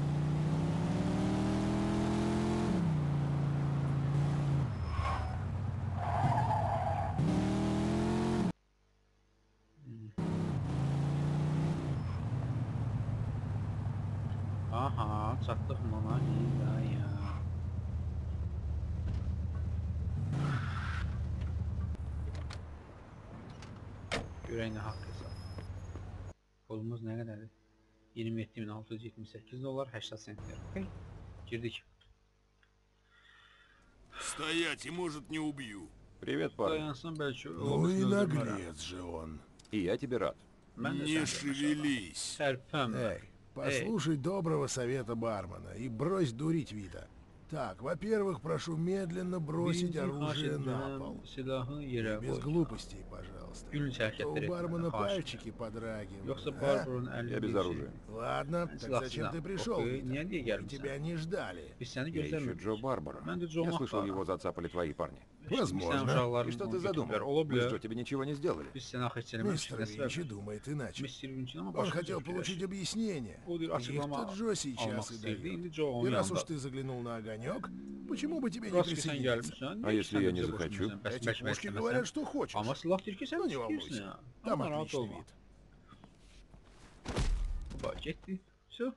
Aha, çatdıq Mona Lisa'ya. Görək nə haqq hesab. Pulumuz nə qədərdir? iyirmi yeddi min altı yüz yetmiş səkkiz dollar səksən sentlər. Okay. Girdik. Стоять, и может не убью. Привет, парень. Dayansın bəlkə. Ну и наглец же он. И я тебе рад. Mən də Не sən шевелись. Tərpəm. Эй, послушай доброго совета бармена и брось дурить Вита. Так, во-первых, прошу медленно бросить оружие на пол. Silahı yerə Без qoy. глупостей, пожалуйста. Gülünç А то hərəkətlər у etmə. бармена Xahiş edirəm. пальчики подрагивают. Yoxsa а? Barbaronun əlində Я без bir şey- оружия. Ладно, Ben так зачем silahsızam. ты пришел, Okey, Вита? niyə deyə Мы gəlmisən? тебя не ждали. Biz səni Я ищу gözləmirdik. Джо Барбара. Mən də Джо Я слышал, Макбара. его зацапали твои парни. Возможно. И что ты задумал? Ola Мы bilər. что, тебе ничего не сделали? Biz səni axı heç eləməmişik. Мистер Nə Винчи səbəb? думает иначе. Mister Vincin ama Он başqa хотел cür получить fikirləşir. объяснение. O deyir, açıqlama Их-то Джо сейчас almaq и istəyirdi. дает. İndi Джо И onun раз уж yanında. ты заглянул на огонек, почему бы тебе не Раз ki sən присоединиться? gəlmirsən, А niyə если sən я bizə не захочу? qoşulmusan? Bəs Эти bəlkə пушки istəməsən? говорят, что хочешь. Amma silah deyir ki, sən Ну, не istəyirsən волнуйся. ya. Там Amma rahat отличный olma. вид. Bak getdi. Все.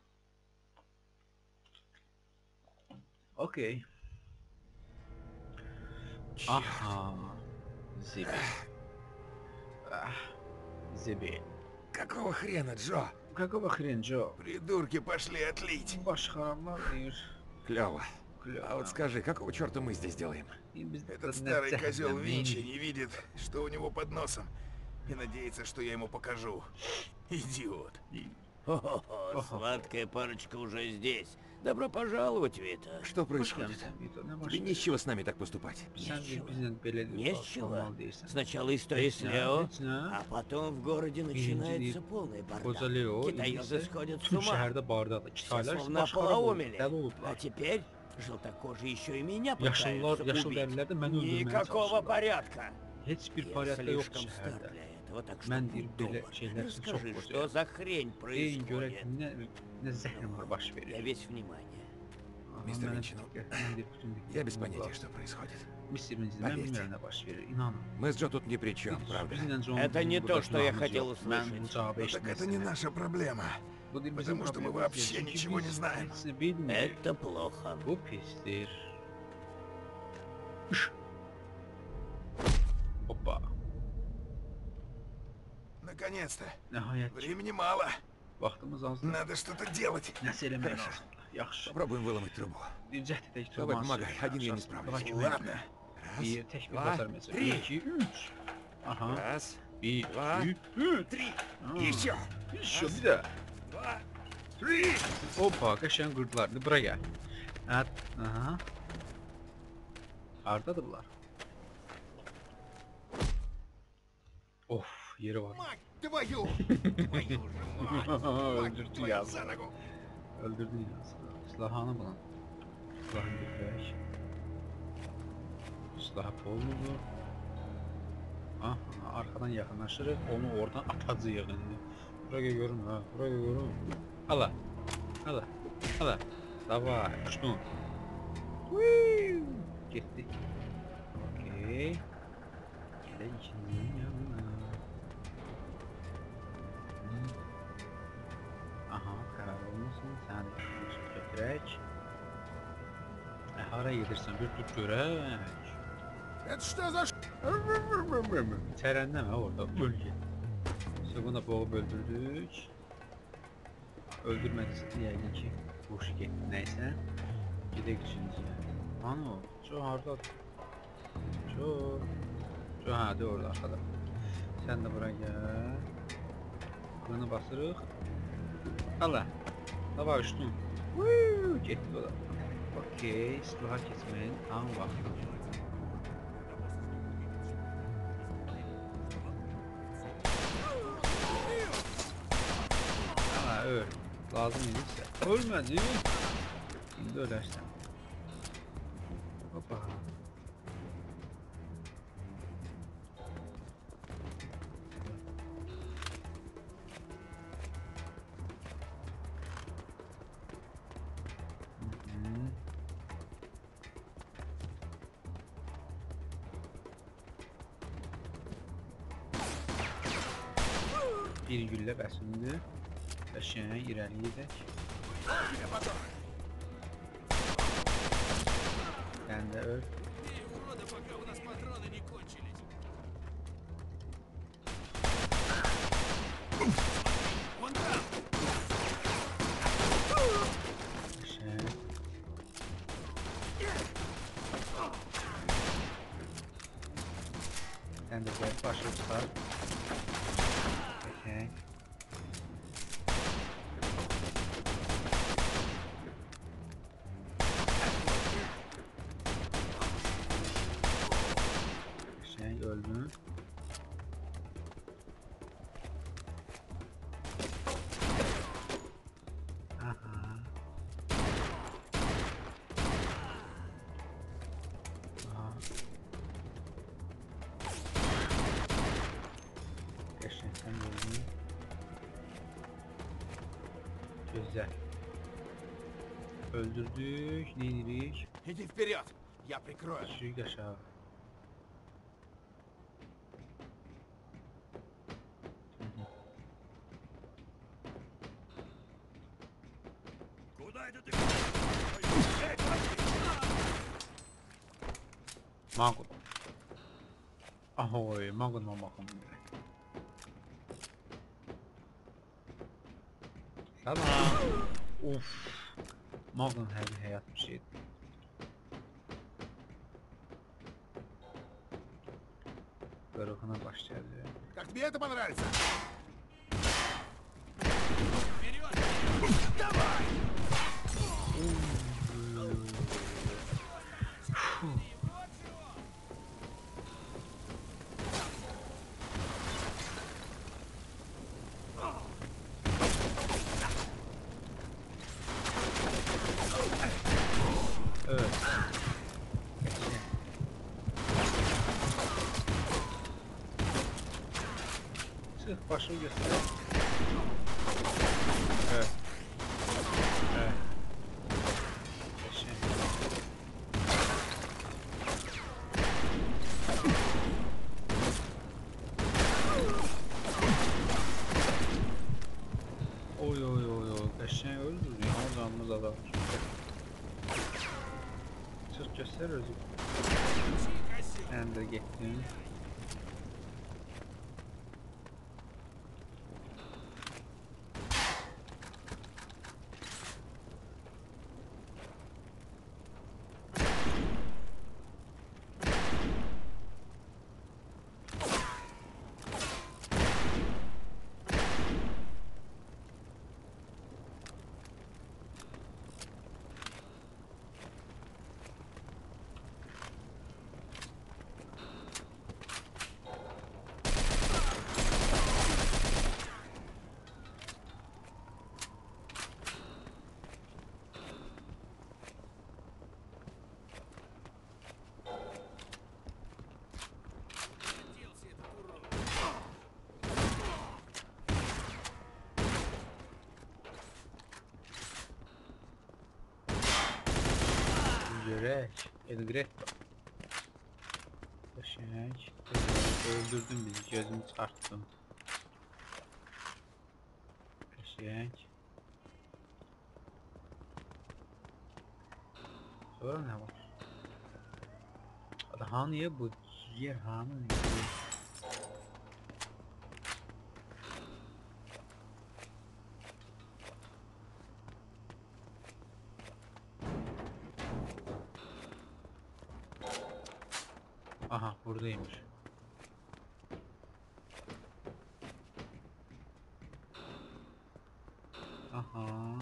Okey. Aha. Zibil. Ах, Zibil. Какого хрена, Джо? Какого хрен, Джо? Придурки пошли отлить. Baş haramlar deyir. Клево. Клево. А вот скажи, какого черта мы здесь делаем? Этот старый козел Винчи не видит, что у него под носом, и надеется, что я ему покажу. Идиот. О, сладкая парочка уже здесь. Добро пожаловать, Вита. Что происходит? Тебе не с чего с нами так поступать. Не с чего. Сначала история с Лео, а потом в городе начинается полный бардак. Китаёзы сходят с ума. Все словно ополоумели. А теперь желтокожие еще и меня пытаются убить. Никакого порядка. Heç bir Я порядка yox слишком стар şəhərdə. для этого, так что Mən будь deyir belə добр. şeylər üçün çox Расскажи, что qorxuram. за хрень Deyin görək происходит. nə, nə zəhləm var baş Я verir. весь внимание. Aha, Мистер mənə Винчи, ну, mən deyir, bütün bir- Я без понятия, что происходит. Mister Vinci, mən Поверьте. bilmirəm nə baş verir, inanın. Мы с Джо тут ни при чем, правда? Bizlə John Это не burada то, что я günahımız хотел yox. услышать. Mən bu cavabı Ну так это не eşitməsinə. наша проблема. Bu deyir, bizim Потому что мы problemimiz вообще deyil. Çünki ничего не biz знаем. heç nə bilmirik. Это плохо. Bu pisdir. Hoppa. Наконец-то. Nəhayət ki, Времени мало. vaxtımız azdır. Надо что-то делать. Nəsə eləmək Хорошо. lazımdır. Yaxşı. Попробуем выломать трубу. Bir cəhd edək Давай, tutmaz. помогай. Один я не справлюсь. Ладно. Bir tək bir два, basar məsələ. три. bir, iki, üç. Aha. Раз, bir, два, iki, üç. три. Ha. Еще. Еще bir də. Два, три. Hoppa, qəşəng qırdılar. İndi bura gəl. Hə, aha. Hardadır bunlar? Of, yeri var. Мать твою! Твою же мать! Öldürdü Твою ya. за nogу! Öldürdü ya. Silahını bulan. Silahını götürək. Silah olmadı. Aha, arkadan yaxınlaşırıq. Onu oradan atacağıq indi. Buraya görün ha. Buraya görün. Hala. Hala. Hala. Davay. Uçdun. Whee! Getdik. Okey. Gələk ikincinin yanına. Hmm. Aha, qərar olmasın. Səni də götürək. Ə, hara gedirsən? Bir tut görək. Это что за ш... İçərəndəmə orada bölge. Bunu boğub öldürdük. Öldürmədik yəqin ki, boşu getdi. Nəysə. Gedək üçüncüyə. Ano, Joe hardadır? Joe. Joe hə, orada arxada. Sən də bura gəl. Bunu basırıq. Hala. Hava uçdun. Woo, getdi o da. Okey, silaha keçməyin tam vaxtı. Hala öl. Lazım idisə. Ölmədi. İndi ölərsən. Hoppa. Hı. Bir güllə bəsimdir. Qəşəng irəli gedək. Sən də öl. Пока у нас патроны не кончились. Вон там! Qəşəng. Sən də gəl başı çıxar. Qəşəng. Qəşəng öldün. Aha. Aha. Qəşəng sən öldün. Gözəl. Öldürdük. Ne edirik? Иди вперед! Я прикрою. Düşürük aşağı. Куда это ты? Makul. Ahoy, Magnum'a bakın. Salam. Uf. Magnum her hayat bir şey. Garıkına başlayalım. Как тебе это понравится? Evet. Sık başını göster. Evet. Evet. Geçin. Oy oy oy oy. Geçen öldürdü ya. Canımız adam. Çık göster özü. Sen de gittin. Yürek. Elgretto. Taşıyak. Öldürdün bizi. Gözümü çıkarttın. Taşıyak. Sonra ne var? Hani ya bu yer hani? Aha buradaymış. Aha.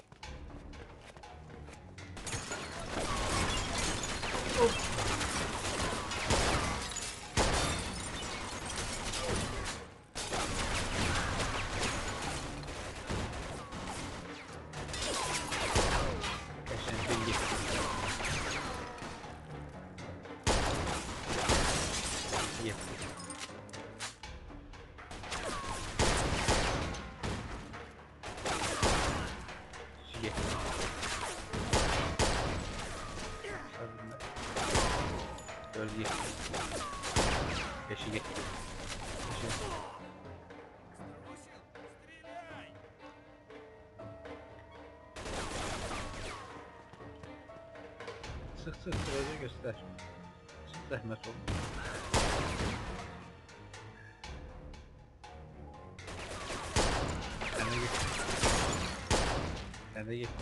Of. Gölge. Peşi git. Peşi. Sık sık sıracı göster. Sık zahmet olmuş. Sen de git. Sen de git.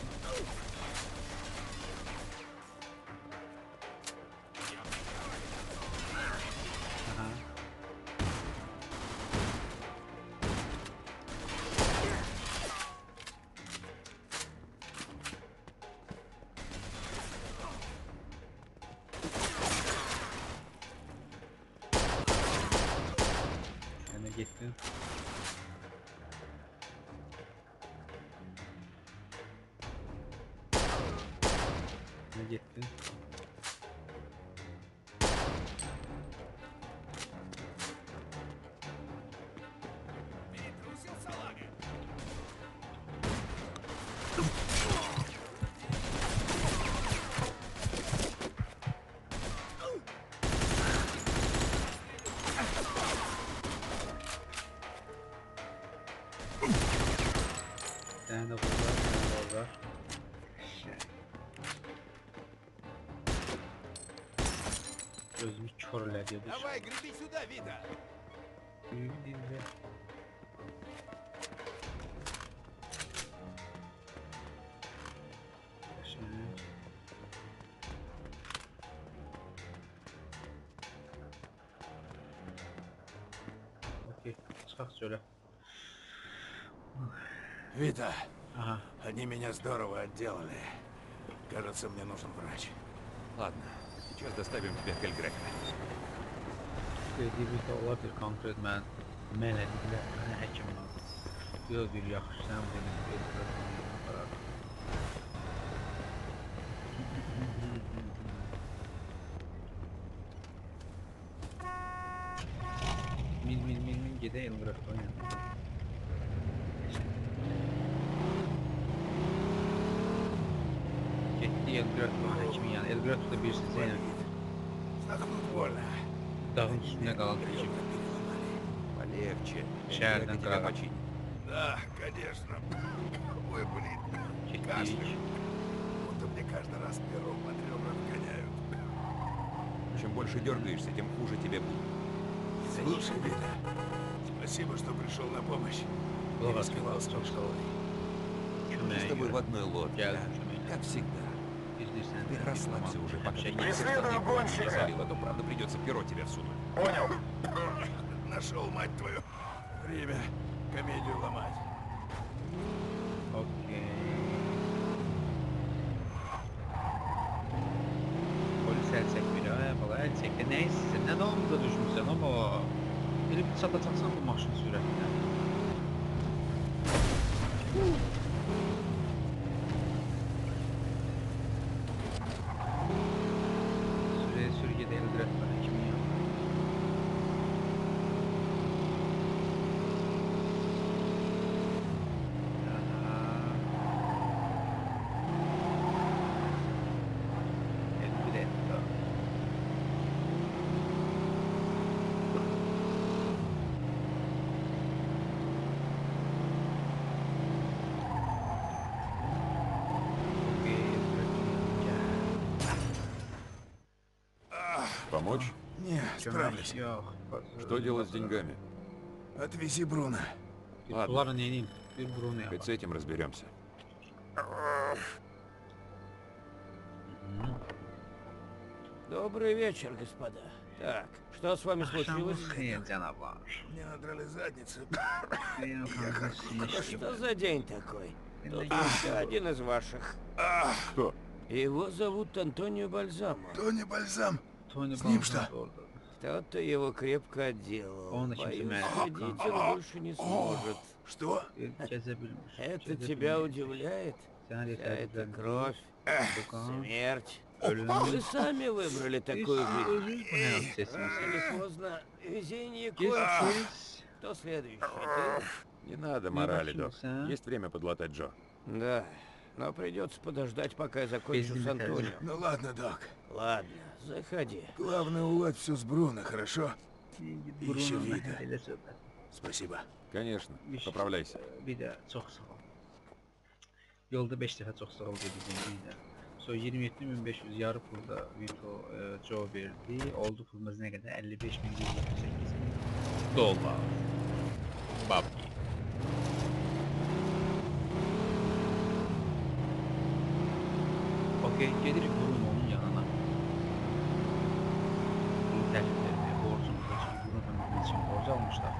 Gittin. Ne gittin? Sen de burada, sen de orada. Gözümü körledi. Давай, греби сюда, Вита! Окей, çıkaq söyle. Вита, Ага. они меня здорово отделали. Кажется, мне нужен врач. Ладно, сейчас доставим тебя к Эльгреко. Dediği bir ola bir konkret mən mənəliklə mənə həkim lazım. Yox bir yaxşı sən benim bir Min min min min gedə Elgrad oynadı. Getdi Elgrad həkimin yanı. Elgrad da bir sizə ilə Тут больно. dağın üstünə qaldı ki. Полегче. Şəhərdən Эльгреко тебя qırağa починит. Да, конечно. Ой, блин. getdik. Будто мне каждый раз пером под ребра вгоняют. Чем больше дергаешься, тем хуже тебе будет. Слушай, Вита, спасибо, что пришел на помощь. Qulaq Не as, рисковал çox столько. sağ ol. Мы с Köməyə тобой в görə. одной лодке, Gəldim да? köməyə. Как всегда. İzləyirsən. Ты расслабься уже, пока Həmişə ты не gəl. Преследую гонщика. залил, а то правда придется перо тебе всунуть. Понял. Нашел, мать твою. Время комедию ломать. Okey. Polis el çəkmir, hə, bala, el çəkdi. Nə istəyirsən? Nə damımıza düşmüsən, amma elə bir çatacaqsan bu maşın sürətinə. Sürəyə sür gedə Elgrad var, kimin yanına. Elgrad. Okey, Elgrad. Помочь? Не, справлюсь. Yox. Что делать с деньгами? Отвези Бруно. Ладно. Bunları neyiniyim? Bir Bruno yapalım. Хоть с этим разберемся. Добрый вечер, господа. Так, что с вами случилось? Xeyr, cənablar. Мне надрали задницу. Xeyr, qardaş, Что за день такой? Тут еще один из ваших. Кто? Его зовут Антонио Бальзамо. Тони Бальзам. Tony С ним Balzam что? da orada. Кто-то его крепко отделал. Он очень Боюсь, замерз. ходить он больше не сможет. Что? Bir Gəzə bilmir. Это gəzə тебя bilmir. удивляет? Səni Вся эта yetərli кровь, Bukan. смерть. Ölüm. Вы сами выбрали такую жизнь. Özür bu həyat sesini Рано или поздно везение Gez кончится. siz. Кто следующий? Ты? Не надо Ну, морали, почему, Док. а? Есть время подлатать Джо. Да, но придется подождать, пока я закончу Без с Антонио. Ну ладно, док. Ладно, заходи. Главное, уладь все с Бруно, хорошо? İşi Bruno vida. ilə söhbət. Спасибо. Конечно. Bir- Поправляйся. Bir də çox sağ ol. Yolda beş dəfə çox sağ ol dedim bir də. So iyirmi yeddi min beş yüz yarı pulda Vito e, Joe verdi. Oldu pulumuz nə qədər? əlli beş min yüz yetmiş səkkiz dollar. Babki. Okey, gedirik Bruno'nun yanına. Bunu təklif etməyə borcumuz var. Çünki Bruno için borc almışlar.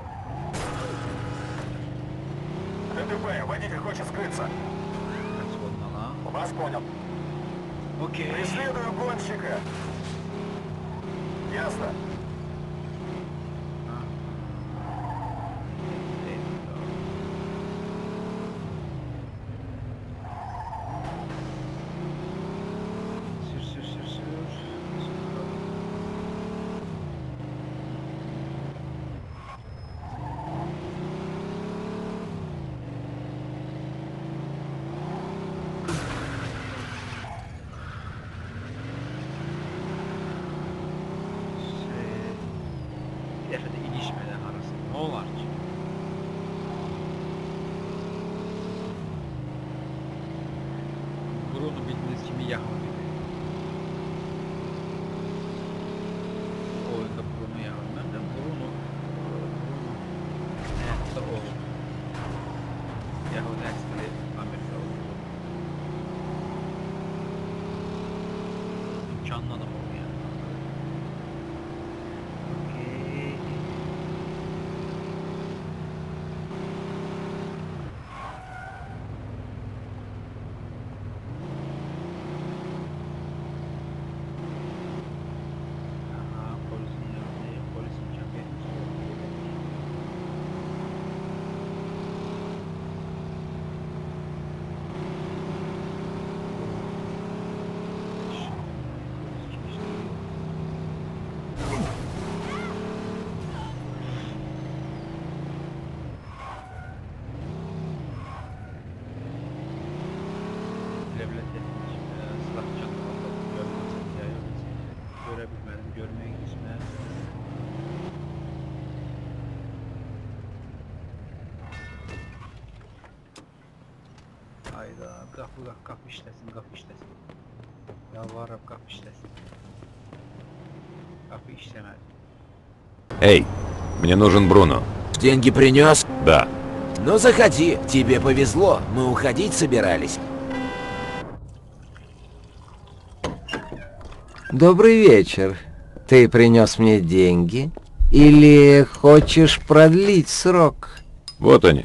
ДТП, водитель хочет скрыться. Расходнала. Вас понял. Окей. Преследую гонщика. Ясно? Sür sür sür sür. Şey, Yahudi əskeri Amerika oldu. İmkanlı adam oldu yani. Okey. Aha, polisin yanında, polis imkan vermiş. Devlet etmiş, silah çatmalı, görmezsek yayarız. Görebilmedim, görmeye gitme. Hayda, kapı kapı kapı işlesin, kapı işlesin. Yalvarırım kapı işlesin. Kapı işlemedi. Эй, мне нужен Бруно. Деньги принес? Да. Ну заходи, тебе повезло, мы уходить собирались. Добрый вечер. Ты принес мне деньги? Или хочешь продлить срок? Вот они.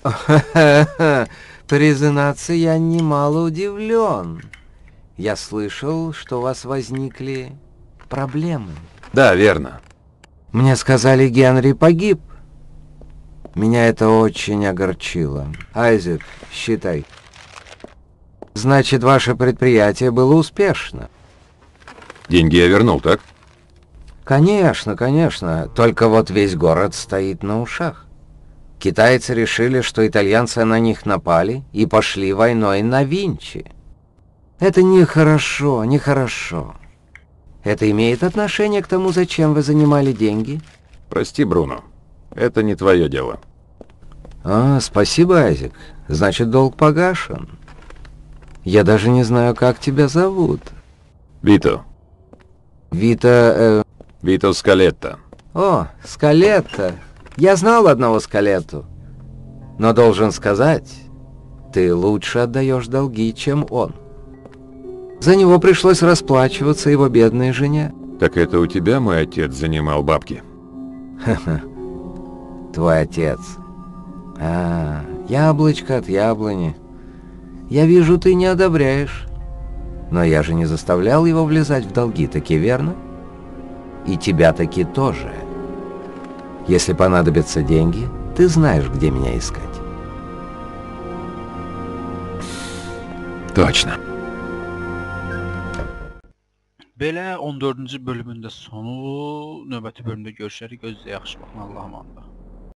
Признаться, я немало удивлен. Я слышал, что у вас возникли проблемы. Да, верно. Мне сказали, Генри погиб. Меня это очень огорчило. Айзек, считай. Значит, ваше предприятие было успешно. Деньги я вернул, так? Конечно, конечно. Только вот весь город стоит на ушах. Китайцы решили, что итальянцы на них напали и пошли войной на Винчи. Это нехорошо, нехорошо. Это имеет отношение к тому, зачем вы занимали деньги? Прости, Бруно. Это не твое дело. А, спасибо, Айзек. Значит, долг погашен. Я даже не знаю, как тебя зовут. Вито. Вито... Э... Вито Скалетто. О, Скалетто. Я знал одного Скалетту. Но должен сказать, ты лучше отдаешь долги, чем он. За него пришлось расплачиваться его бедной жене. Так это у тебя мой отец занимал бабки? Ха-ха. Твой отец. А, яблочко от яблони. Я вижу, ты не одобряешь. Но я же не заставлял его влезать в долги, таки верно? И тебя таки тоже. Если понадобятся деньги, ты знаешь, где меня искать. Точно. Belə on dördüncü bölümün də sonu, növbəti bölümdə görüşərik. Özünüzə yaxşı baxın, Allah'a emanet olun.